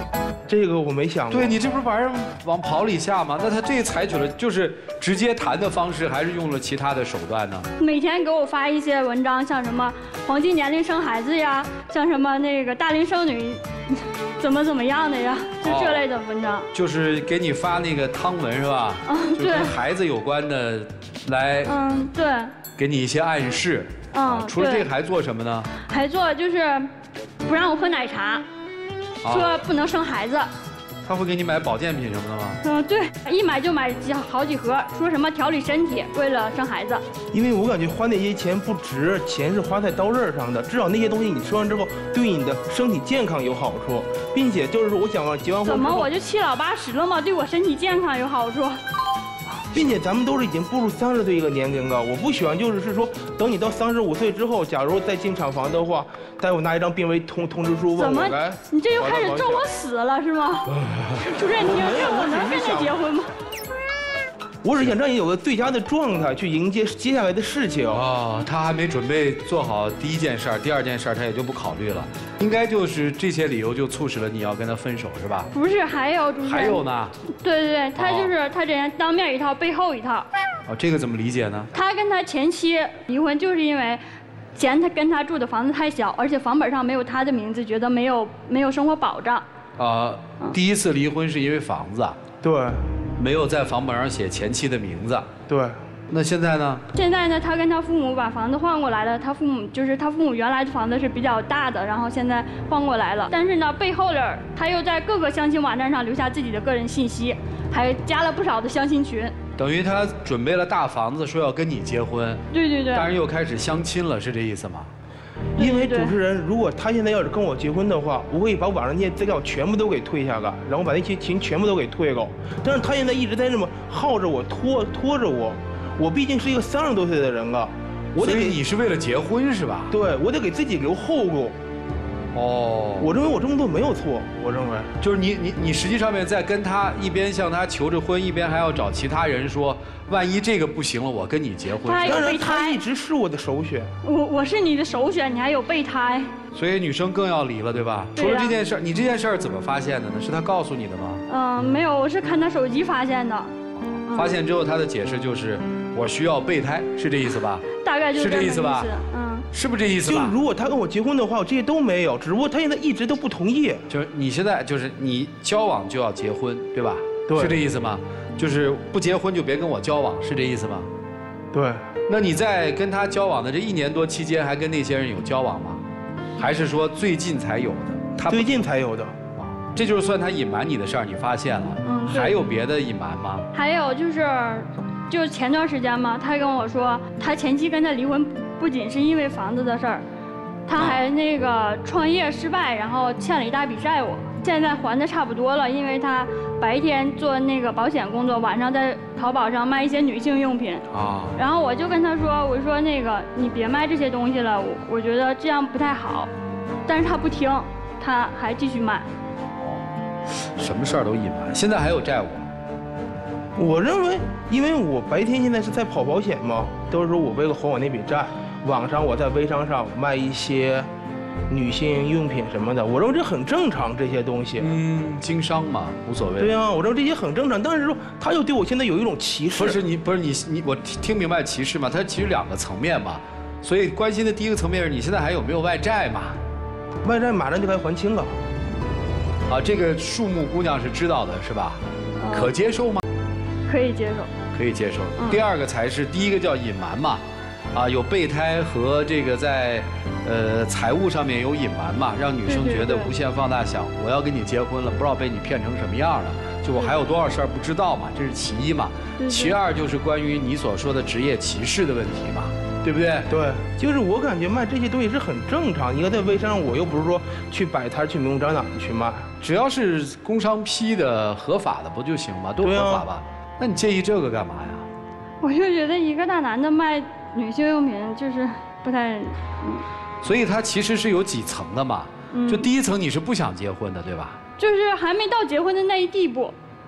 这个我没想过。 对你这不是把人往跑里下吗？那他这采取了就是直接谈的方式，还是用了其他的手段呢？ 每天给我发一些文章，像什么黄金年龄生孩子呀，像什么那个大龄剩女怎么怎么样的呀，就这类的文章。哦、 就是给你发那个汤文是吧？嗯，对，跟孩子有关的，来， 嗯，对， 给你一些暗示。嗯，除了这个还做什么呢？ 还做就是不让我喝奶茶。 说不能生孩子， 他会给你买保健品什么的吗？ 嗯，对，一买就买几好几盒，说什么调理身体，为了生孩子。 因为我感觉花那些钱不值，钱是花在刀刃上的。至少那些东西你吃完之后，对你的身体健康有好处，并且就是说，我想结完婚怎么我就七老八十了嘛，对我身体健康有好处。 并且咱们都是已经步入三十岁一个年龄了，我不喜欢就是是说，等你到三十五岁之后，假如再进厂房的话，待会拿一张病危通通知书问我。 怎么？你这又开始咒我死了是吗？主任，你听这我能跟你结婚吗？ 我只想让你有个最佳的状态去迎接接下来的事情。 哦，他还没准备做好第一件事儿，第二件事儿他也就不考虑了。应该就是这些理由就促使了你要跟他分手是吧？ 不是，还有主任。 还有呢？ 对对对，他就是他这人当面一套，背后一套。 哦，这个怎么理解呢？ 他跟他前妻离婚就是因为嫌他跟他住的房子太小，而且房本上没有他的名字，觉得没有没有生活保障。 啊，第一次离婚是因为房子。 对。 没有在房本上写前妻的名字。 对， 那现在呢？ 现在呢，他跟他父母把房子换过来了。他父母就是他父母原来的房子是比较大的，然后现在换过来了。但是呢，背后的他又在各个相亲网站上留下自己的个人信息，还加了不少的相亲群。 等于他准备了大房子，说要跟你结婚。 对对对。 但是又开始相亲了，是这意思吗？ 因为主持人，如果他现在要是跟我结婚的话，我会把网上那些资料全部都给退下来，然后把那些群全部都给退了。但是他现在一直在这么耗着我，拖拖着我。我毕竟是一个三十多岁的人了，我得所以你是为了结婚是吧？ 对，我得给自己留后路。哦，我认为我这么做没有错。我认为就是你你你实际上面在跟他一边向他求着婚，一边还要找其他人说，万一这个不行了，我跟你结婚。 他有备胎， 他一直是我的首选。 我我是你的首选，你还有备胎。 所以女生更要离了，对吧？ 对除了这件事，你这件事怎么发现的呢？是他告诉你的吗？ 嗯，没有，我是看他手机发现的。 发现之后，他的解释就是我需要备胎，是这意思吧？ 大概就是这意思吧？ 嗯。 是不是这意思吧？ 就如果他跟我结婚的话，我这些都没有，只不过他现在一直都不同意。 就是你现在就是你交往就要结婚，对吧？ 对， 是这意思吗？就是不结婚就别跟我交往，是这意思吗？ 对。 那你在跟他交往的这一年多期间，还跟那些人有交往吗？还是说最近才有的？ 他最近才有的。 这就是算他隐瞒你的事儿，你发现了。嗯。还有别的隐瞒吗？ 还有就是，就前段时间嘛，他跟我说，他前妻跟他离婚。 不仅是因为房子的事儿，他还那个创业失败，然后欠了一大笔债务，现在还的差不多了。因为他白天做那个保险工作，晚上在淘宝上卖一些女性用品啊。然后我就跟他说，我说那个你别卖这些东西了，我我觉得这样不太好。但是他不听，他还继续卖。 什么事儿都隐瞒，现在还有债务。 我认为，因为我白天现在是在跑保险嘛，都是说我为了还我那笔债，网上我在微商上卖一些女性用品什么的，我认为这很正常，这些东西。 嗯，经商嘛，无所谓。 对啊，我认为这些很正常，但是说他又对我现在有一种歧视。 不是你，不是你，你我听明白歧视嘛？它其实两个层面嘛，所以关心的第一个层面是你现在还有没有外债嘛？ 外债马上就该还清了。 啊，这个数目姑娘是知道的，是吧？可接受吗？ 可以接受， 可以接受。第二个才是第一个叫隐瞒嘛，啊，有备胎和这个在呃财务上面有隐瞒嘛，让女生觉得无限放大想我要跟你结婚了，不知道被你骗成什么样了，就我还有多少事儿不知道嘛，这是其一嘛。其二就是关于你所说的职业歧视的问题嘛，对不对？ 对，就是我感觉卖这些东西是很正常，你看在微商上我又不是说去摆摊去明目张胆的去卖， 只要是工商批的合法的不就行吗？都合法吧。 那你介意这个干嘛呀？ 我就觉得一个大男的卖女性用品就是不太……嗯。 所以他其实是有几层的嘛。嗯。就第一层你是不想结婚的，对吧？ 就是还没到结婚的那一地步。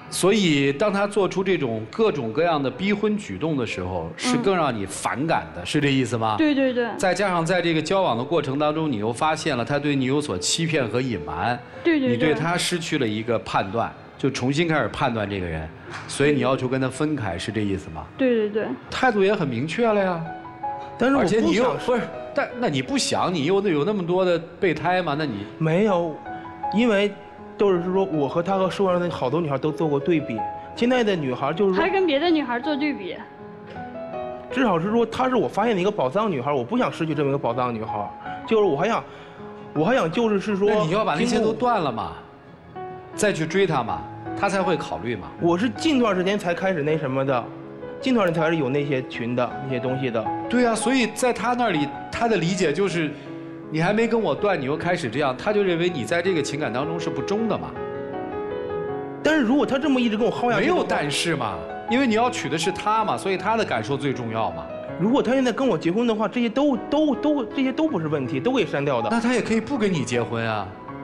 所以当他做出这种各种各样的逼婚举动的时候，是更让你反感的，是这意思吗？ 对对对。 再加上在这个交往的过程当中，你又发现了他对你有所欺骗和隐瞒， 对对对， 你对他失去了一个判断，就重新开始判断这个人，所以你要求跟他分开，是这意思吗？ 对对对。 态度也很明确了呀。 但是我而且你又不不是，但那你不想，你又有那么多的备胎吗？那你没有，因为都是说我和他和社会上的好多女孩都做过对比。现在的女孩就是说， 还跟别的女孩做对比， 至少是说她是我发现的一个宝藏女孩，我不想失去这么一个宝藏女孩，就是我还想，我还想就是是说， 那你要把那些都断了嘛，再去追她嘛，她才会考虑嘛。 我是近段时间才开始那什么的，近段时间才是有那些群的那些东西的。 对啊，所以在他那里，他的理解就是，你还没跟我断，你又开始这样，他就认为你在这个情感当中是不忠的嘛。 但是如果他这么一直跟我耗下去， 没有但是嘛，因为你要娶的是他嘛，所以他的感受最重要嘛。 如果他现在跟我结婚的话，这些都都都这些都不是问题，都可以删掉的。 那他也可以不跟你结婚啊。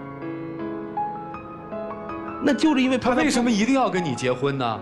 那就是因为他为什么一定要跟你结婚呢？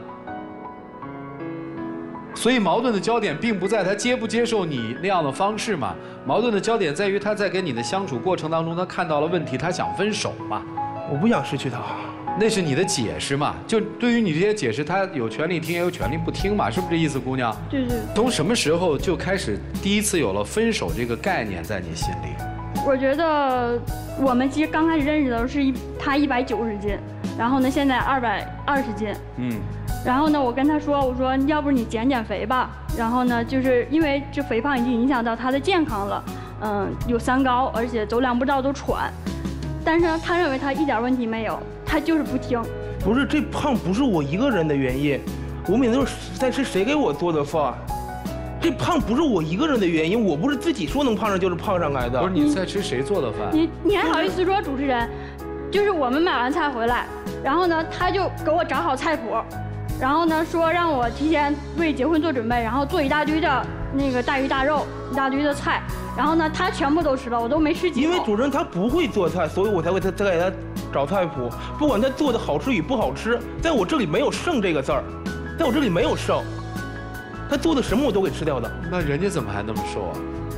所以矛盾的焦点并不在他接不接受你那样的方式嘛，矛盾的焦点在于他在跟你的相处过程当中，他看到了问题，他想分手嘛。 我不想失去他。 那是你的解释嘛？就对于你这些解释，他有权利听，也有权利不听嘛，是不是这意思，姑娘？ 对对。 从什么时候就开始第一次有了分手这个概念在你心里？ 我觉得我们其实刚开始认识的时候是一他一百九十斤，然后呢现在二百二十斤。嗯。然后呢，我跟他说，我说要不你减减肥吧。然后呢，就是因为这肥胖已经影响到他的健康了，嗯，有三高，而且走两步道都喘。但是呢，他认为他一点问题没有。他就是不听， 不是这胖不是我一个人的原因，我每天都是在吃谁给我做的饭，这胖不是我一个人的原因，我不是自己说能胖上就是胖上来的。 不是你在吃谁做的饭？ 你你还好意思说主持人？就是我们买完菜回来，然后呢他就给我找好菜谱，然后呢说让我提前为结婚做准备，然后做一大堆的那个大鱼大肉，一大堆的菜，然后呢他全部都吃了，我都没吃几口。 因为主持人他不会做菜，所以我才会他再给他找菜谱，不管他做的好吃与不好吃，在我这里没有剩这个字儿，在我这里没有剩，他做的什么我都给吃掉的。 那人家怎么还那么瘦啊？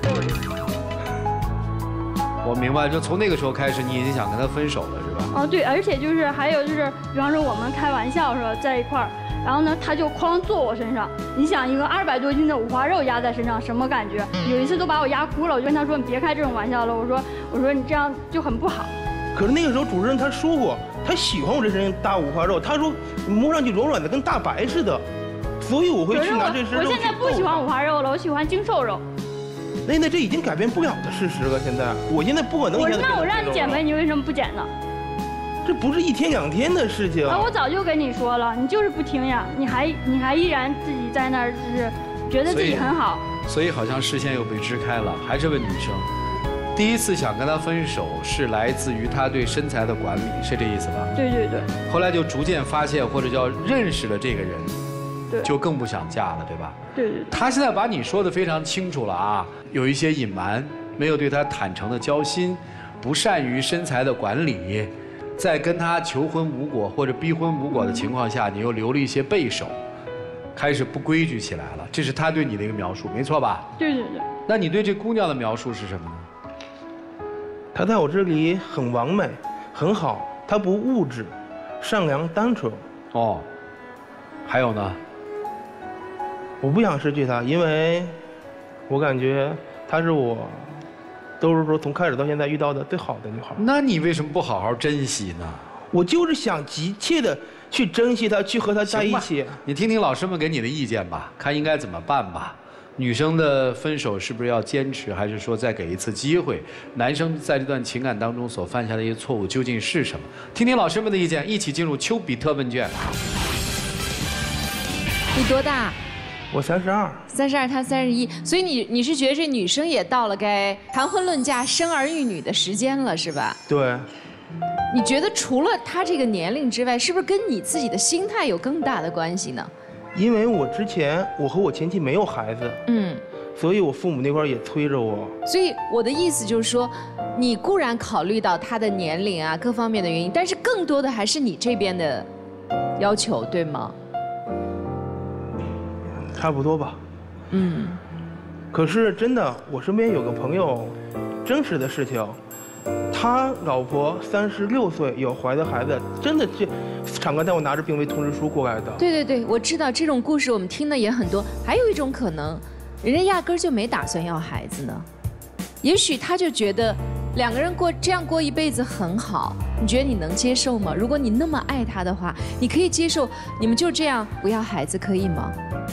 我明白，就从那个时候开始，你已经想跟他分手了，是吧？ 哦，对，而且就是还有就是，比方说我们开玩笑说在一块儿，然后呢他就哐坐我身上，你想一个二百多斤的五花肉压在身上，什么感觉？有一次都把我压哭了，我就跟他说你别开这种玩笑了，我说我说你这样就很不好。 可是那个时候主持人他说过，他喜欢我这身大五花肉，他说摸上去软软的跟大白似的，所以我会去拿这身肉。 我现在不喜欢五花肉了，我喜欢精瘦肉。 那那这已经改变不了的事实了。现在我现在不可能。 我那我让你减肥，你为什么不减呢？ 这不是一天两天的事情。 啊，我早就跟你说了，你就是不听呀，你还你还依然自己在那儿就是觉得自己很好。 所以, 所以好像视线又被支开了，还是问女生。第一次想跟他分手是来自于他对身材的管理，是这意思吧？ 对对对。 后来就逐渐发现或者叫认识了这个人， 对， 就更不想嫁了，对吧？ 对对。 他现在把你说的非常清楚了啊，有一些隐瞒，没有对他坦诚的交心，不善于身材的管理，在跟他求婚无果或者逼婚无果的情况下，你又留了一些背手，开始不规矩起来了，这是他对你的一个描述，没错吧？ 对对对。 那你对这姑娘的描述是什么呢？ 她在我这里很完美，很好，她不物质，善良单纯。 哦，还有呢？ 我不想失去她，因为我感觉她是我，都是说从开始到现在遇到的最好的女孩。 那你为什么不好好珍惜呢？ 我就是想急切的去珍惜她，去和她在一起。 你听听老师们给你的意见吧，看应该怎么办吧。女生的分手是不是要坚持，还是说再给一次机会？男生在这段情感当中所犯下的一些错误究竟是什么？听听老师们的意见，一起进入丘比特问卷。 你多大？ 我三十二。 三十二，他三十一，所以你你是觉得这女生也到了该谈婚论嫁、生儿育女的时间了，是吧？ 对。 你觉得除了她这个年龄之外，是不是跟你自己的心态有更大的关系呢？ 因为我之前我和我前妻没有孩子，嗯，所以我父母那块也催着我。 所以我的意思就是说，你固然考虑到他的年龄啊各方面的原因，但是更多的还是你这边的要求，对吗？ 差不多吧。 嗯。 可是真的，我身边有个朋友，真实的事情，他老婆三十六岁有怀的孩子，真的这厂官带我拿着病危通知书过来的。 对对对，我知道这种故事我们听的也很多。还有一种可能，人家压根儿就没打算要孩子呢，也许他就觉得两个人过这样过一辈子很好。你觉得你能接受吗？如果你那么爱他的话，你可以接受你们就这样不要孩子，可以吗？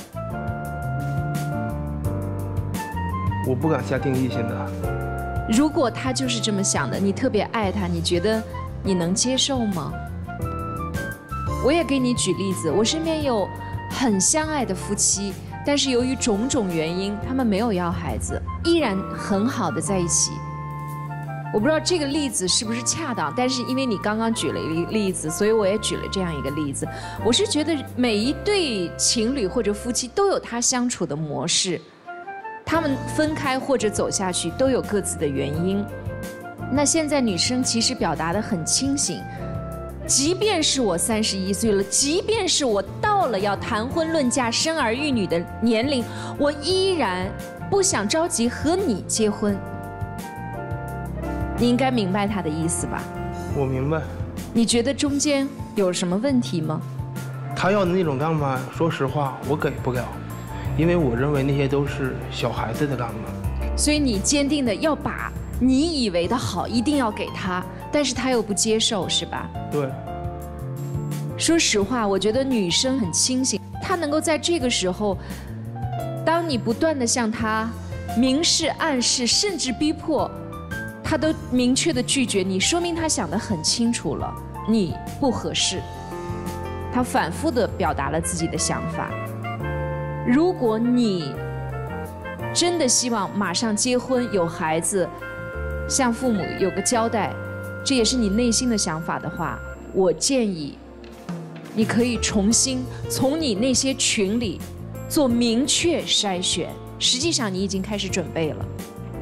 我不敢下定义，现在。 如果他就是这么想的，你特别爱他，你觉得你能接受吗？我也给你举例子，我身边有很相爱的夫妻，但是由于种种原因，他们没有要孩子，依然很好的在一起。我不知道这个例子是不是恰当，但是因为你刚刚举了一个例子，所以我也举了这样一个例子。我是觉得每一对情侣或者夫妻都有他相处的模式。他们分开或者走下去都有各自的原因。那现在女生其实表达得很清醒，即便是我三十一岁了，即便是我到了要谈婚论嫁、生儿育女的年龄，我依然不想着急和你结婚。你应该明白她的意思吧？ 我明白。 你觉得中间有什么问题吗？ 他要的那种浪漫，说实话，我给不了。因为我认为那些都是小孩子的浪漫， 所以你坚定的要把你以为的好一定要给他，但是他又不接受，是吧？ 对。 说实话，我觉得女生很清醒，她能够在这个时候，当你不断的向她明示、暗示，甚至逼迫，她都明确的拒绝你，说明她想得很清楚了，你不合适。她反复的表达了自己的想法。如果你真的希望马上结婚有孩子，向父母有个交代，这也是你内心的想法的话，我建议你可以重新从你那些群里做明确筛选。实际上你已经开始准备了，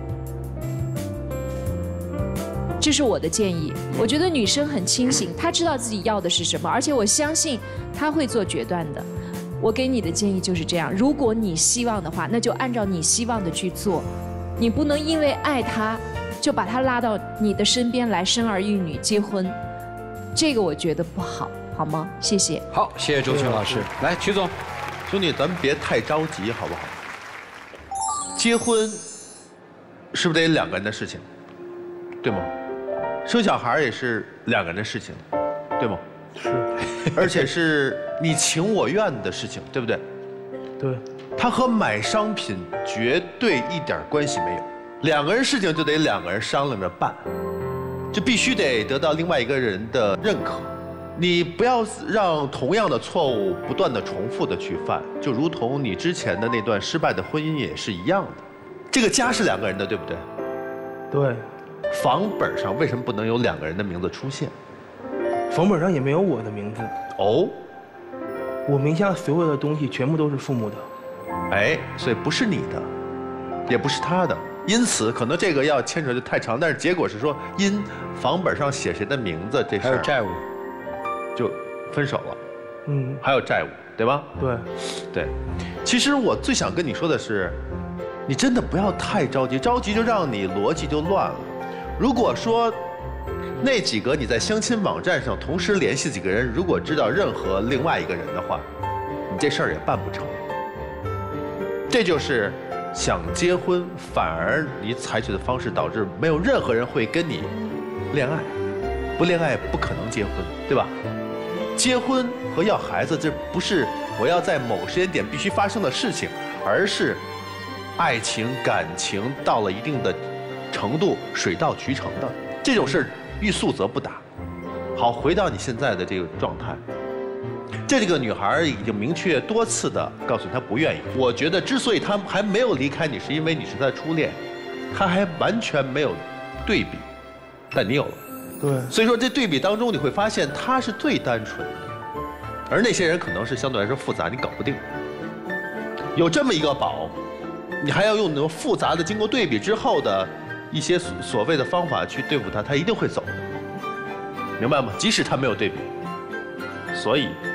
这是我的建议。我觉得女生很清醒，她知道自己要的是什么，而且我相信她会做决断的。我给你的建议就是这样，如果你希望的话，那就按照你希望的去做。你不能因为爱他，就把他拉到你的身边来生儿育女、结婚，这个我觉得不好，好吗？谢谢。 好，谢谢周群老师。来，曲总， 兄弟，咱们别太着急，好不好？结婚是不是得两个人的事情，对吗？生小孩也是两个人的事情，对吗？ 是， 而且是你情我愿的事情，对不对？ 对。 它和买商品绝对一点关系没有。两个人事情就得两个人商量着办，就必须得得到另外一个人的认可。你不要让同样的错误不断的重复的去犯，就如同你之前的那段失败的婚姻也是一样的。这个家是两个人的，对不对？ 对。 房本上为什么不能有两个人的名字出现？ 房本上也没有我的名字。 哦， 我名下所有的东西全部都是父母的。 哎，所以不是你的，也不是他的，因此可能这个要牵扯就太长，但是结果是说，因房本上写谁的名字这事还有债务， 就分手了。 嗯， 还有债务，对吧？ 对， 对。其实我最想跟你说的是，你真的不要太着急，着急就让你逻辑就乱了。如果说那几个你在相亲网站上同时联系几个人，如果知道任何另外一个人的话，你这事儿也办不成。这就是想结婚，反而你采取的方式导致没有任何人会跟你恋爱，不恋爱不可能结婚，对吧？结婚和要孩子，这不是我要在某时间点必须发生的事情，而是爱情感情到了一定的程度，水到渠成的这种事，欲速则不达。好，回到你现在的这个状态，这个女孩已经明确多次的告诉你她不愿意。我觉得之所以她还没有离开你，是因为你是她的初恋，她还完全没有对比，但你有了。 对， 所以说这对比当中你会发现她是最单纯的，而那些人可能是相对来说复杂，你搞不定。有这么一个宝，你还要用那种复杂的经过对比之后的一些所谓的方法去对付他，他一定会走的，明白吗？即使他没有对比，所以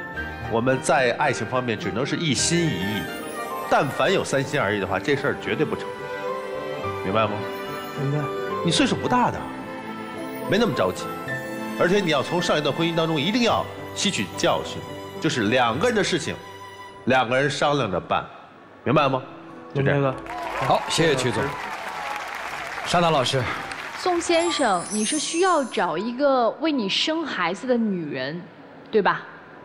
我们在爱情方面只能是一心一意，但凡有三心二意的话，这事儿绝对不成，明白吗？ 明白。 你岁数不大的，没那么着急，而且你要从上一段婚姻当中一定要吸取教训，就是两个人的事情，两个人商量着办，明白吗？就这样。 好，谢谢曲总。沙娜老师， 宋先生，你是需要找一个为你生孩子的女人，对吧？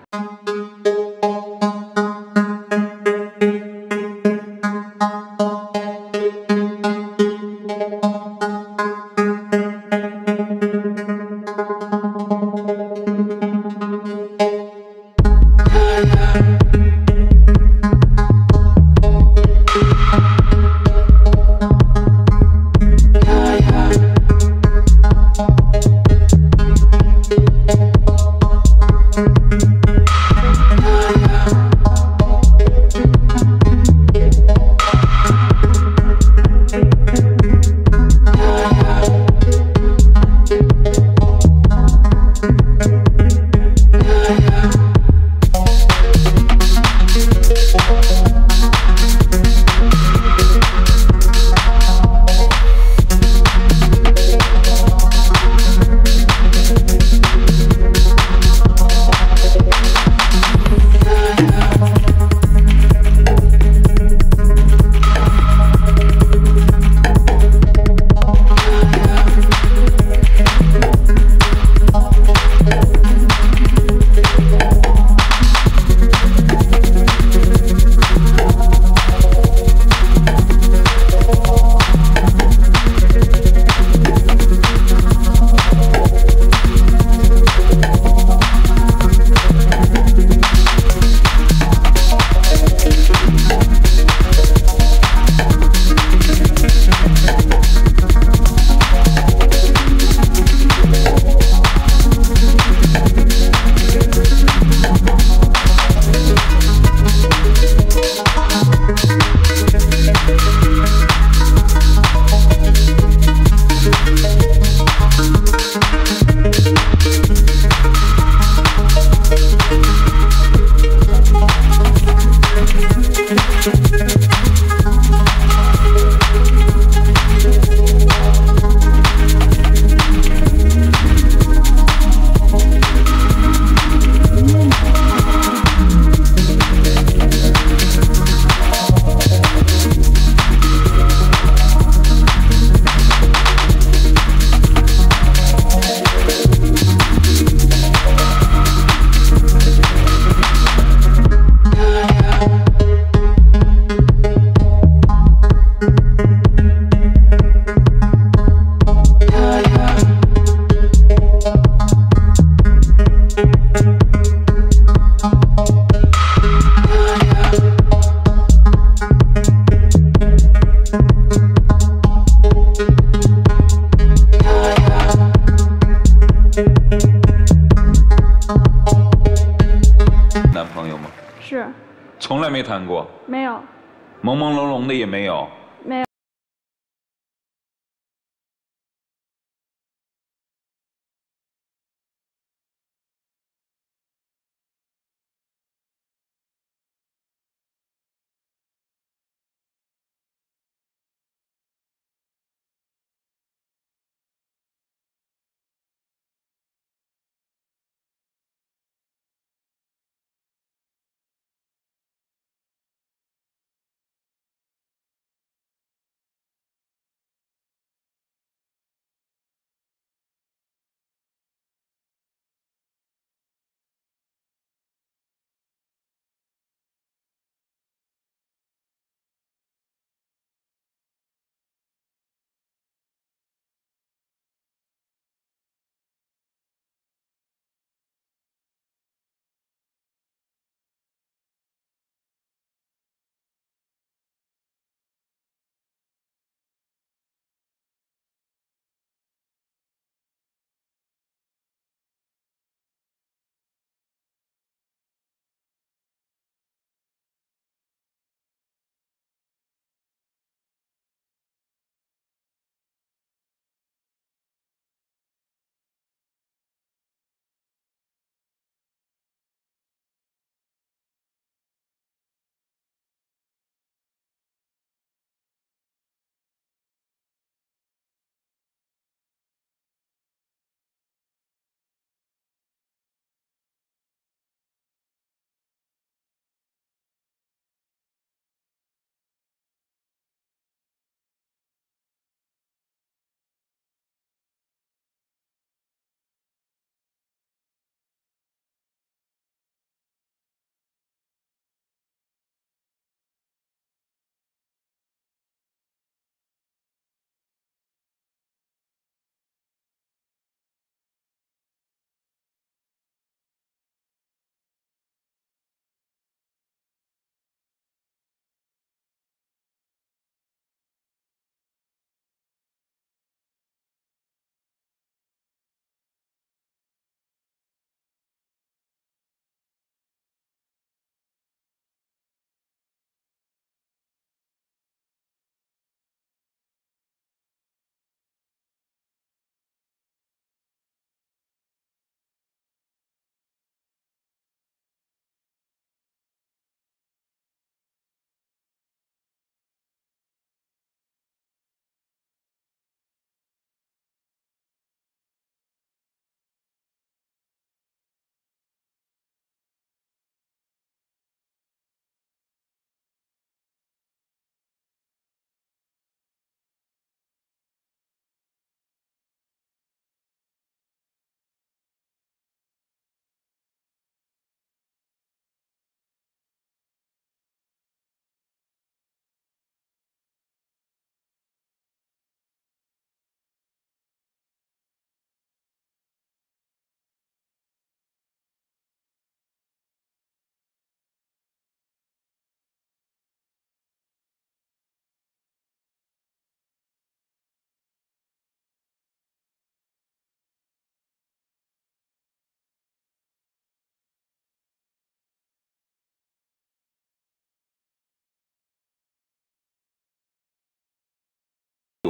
从来没谈过， 没有， 朦朦胧胧的也没有， 没有。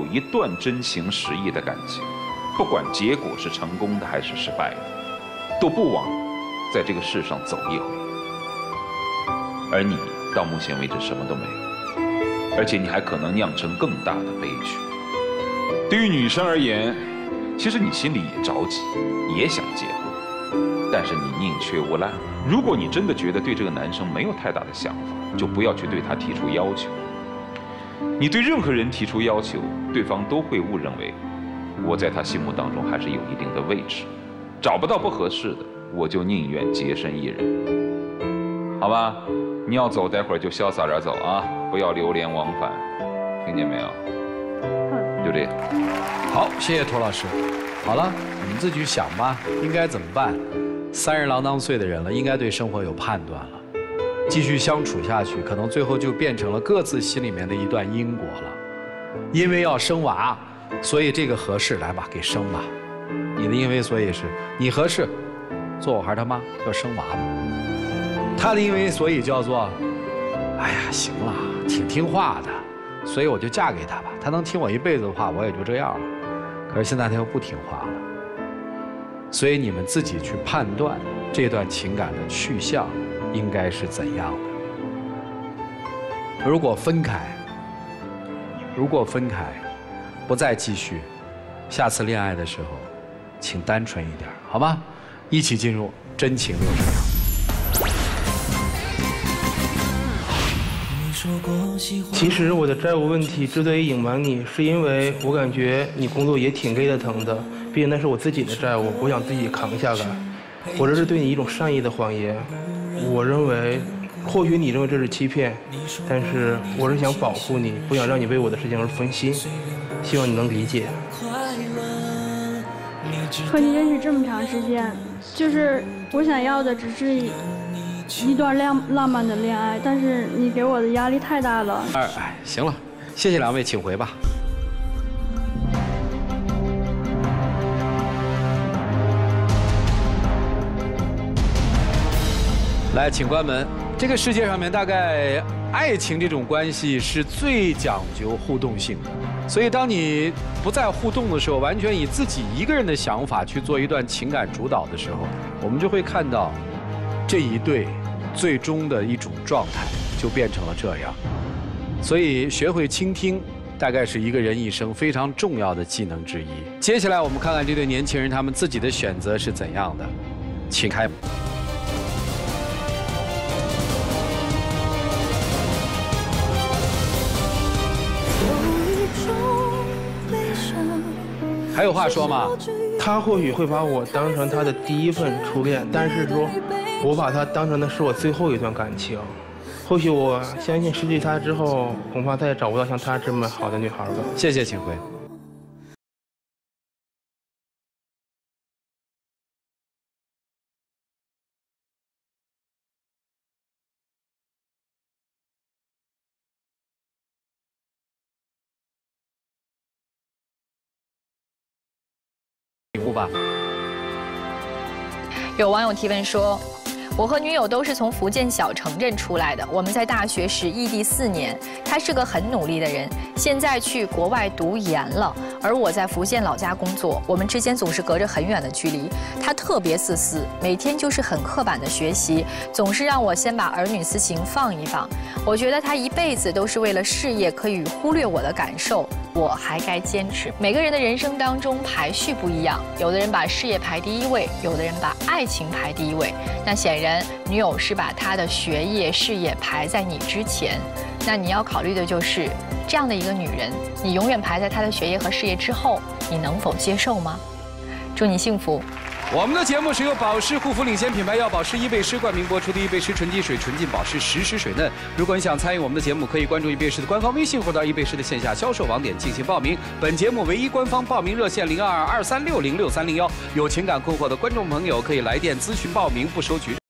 一段真情实意的感情，不管结果是成功的还是失败的，都不枉在这个世上走一回。而你到目前为止什么都没有，而且你还可能酿成更大的悲剧。对于女生而言，其实你心里也着急，也想结婚，但是你宁缺毋滥。如果你真的觉得对这个男生没有太大的想法，就不要去对他提出要求。你对任何人提出要求，对方都会误认为我在他心目当中还是有一定的位置，找不到不合适的，我就宁愿洁身一人，好吧？你要走，待会儿就潇洒点走啊，不要流连忘返，听见没有？就这样。 好，谢谢涂老师。好了，你们自己想吧，应该怎么办？三十郎当岁的人了，应该对生活有判断了。继续相处下去，可能最后就变成了各自心里面的一段因果了。因为要生娃，所以这个合适，来吧，给生吧。你的因为所以是你合适，做我孩他妈要生娃吧。他的因为所以叫做，哎呀，行了，挺听话的，所以我就嫁给他吧。他能听我一辈子的话，我也就这样了。可是现在他又不听话了，所以你们自己去判断这段情感的去向应该是怎样的。如果分开，如果分开，不再继续，下次恋爱的时候，请单纯一点，好吗？一起进入真情六十秒。 其实我的债务问题之所以隐瞒你，是因为我感觉你工作也挺累的疼的，毕竟那是我自己的债务，我想自己扛下来。我这是对你一种善意的谎言。我认为，或许你认为这是欺骗，但是我是想保护你，不想让你为我的事情而分心，希望你能理解。 和你认识这么长时间，就是我想要的只是一一段浪浪漫的恋爱，但是你给我的压力太大了。 哎哎，行了，谢谢两位，请回吧。来，请关门。这个世界上面，大概爱情这种关系是最讲究互动性的。所以，当你不再互动的时候，完全以自己一个人的想法去做一段情感主导的时候，我们就会看到这一对最终的一种状态就变成了这样。所以，学会倾听，大概是一个人一生非常重要的技能之一。接下来，我们看看这对年轻人他们自己的选择是怎样的，请开门。还有话说吗？ 他或许会把我当成他的第一份初恋，但是说，我把他当成的是我最后一段感情。或许我相信失去他之后，恐怕再也找不到像她这么好的女孩了。 谢谢，请回。吧。 有网友提问说，我和女友都是从福建小城镇出来的，我们在大学时异地四年，他是个很努力的人，现在去国外读研了，而我在福建老家工作，我们之间总是隔着很远的距离。他特别自私，每天就是很刻板的学习，总是让我先把儿女私情放一放。我觉得他一辈子都是为了事业，可以忽略我的感受。我还该坚持。每个人的人生当中排序不一样，有的人把事业排第一位，有的人把爱情排第一位。那显然，女友是把她的学业、事业排在你之前。那你要考虑的就是，这样的一个女人，你永远排在她的学业和事业之后，你能否接受吗？祝你幸福。 我们的节目是由保湿护肤领先品牌药保湿伊贝诗冠名播出的伊贝诗纯净水纯净保湿实时水嫩。如果你想参与我们的节目，可以关注伊贝诗的官方微信或到伊贝诗的线下销售网点进行报名。本节目唯一官方报名热线零二二三六零六三零幺，有情感困惑的观众朋友可以来电咨询报名，不收取。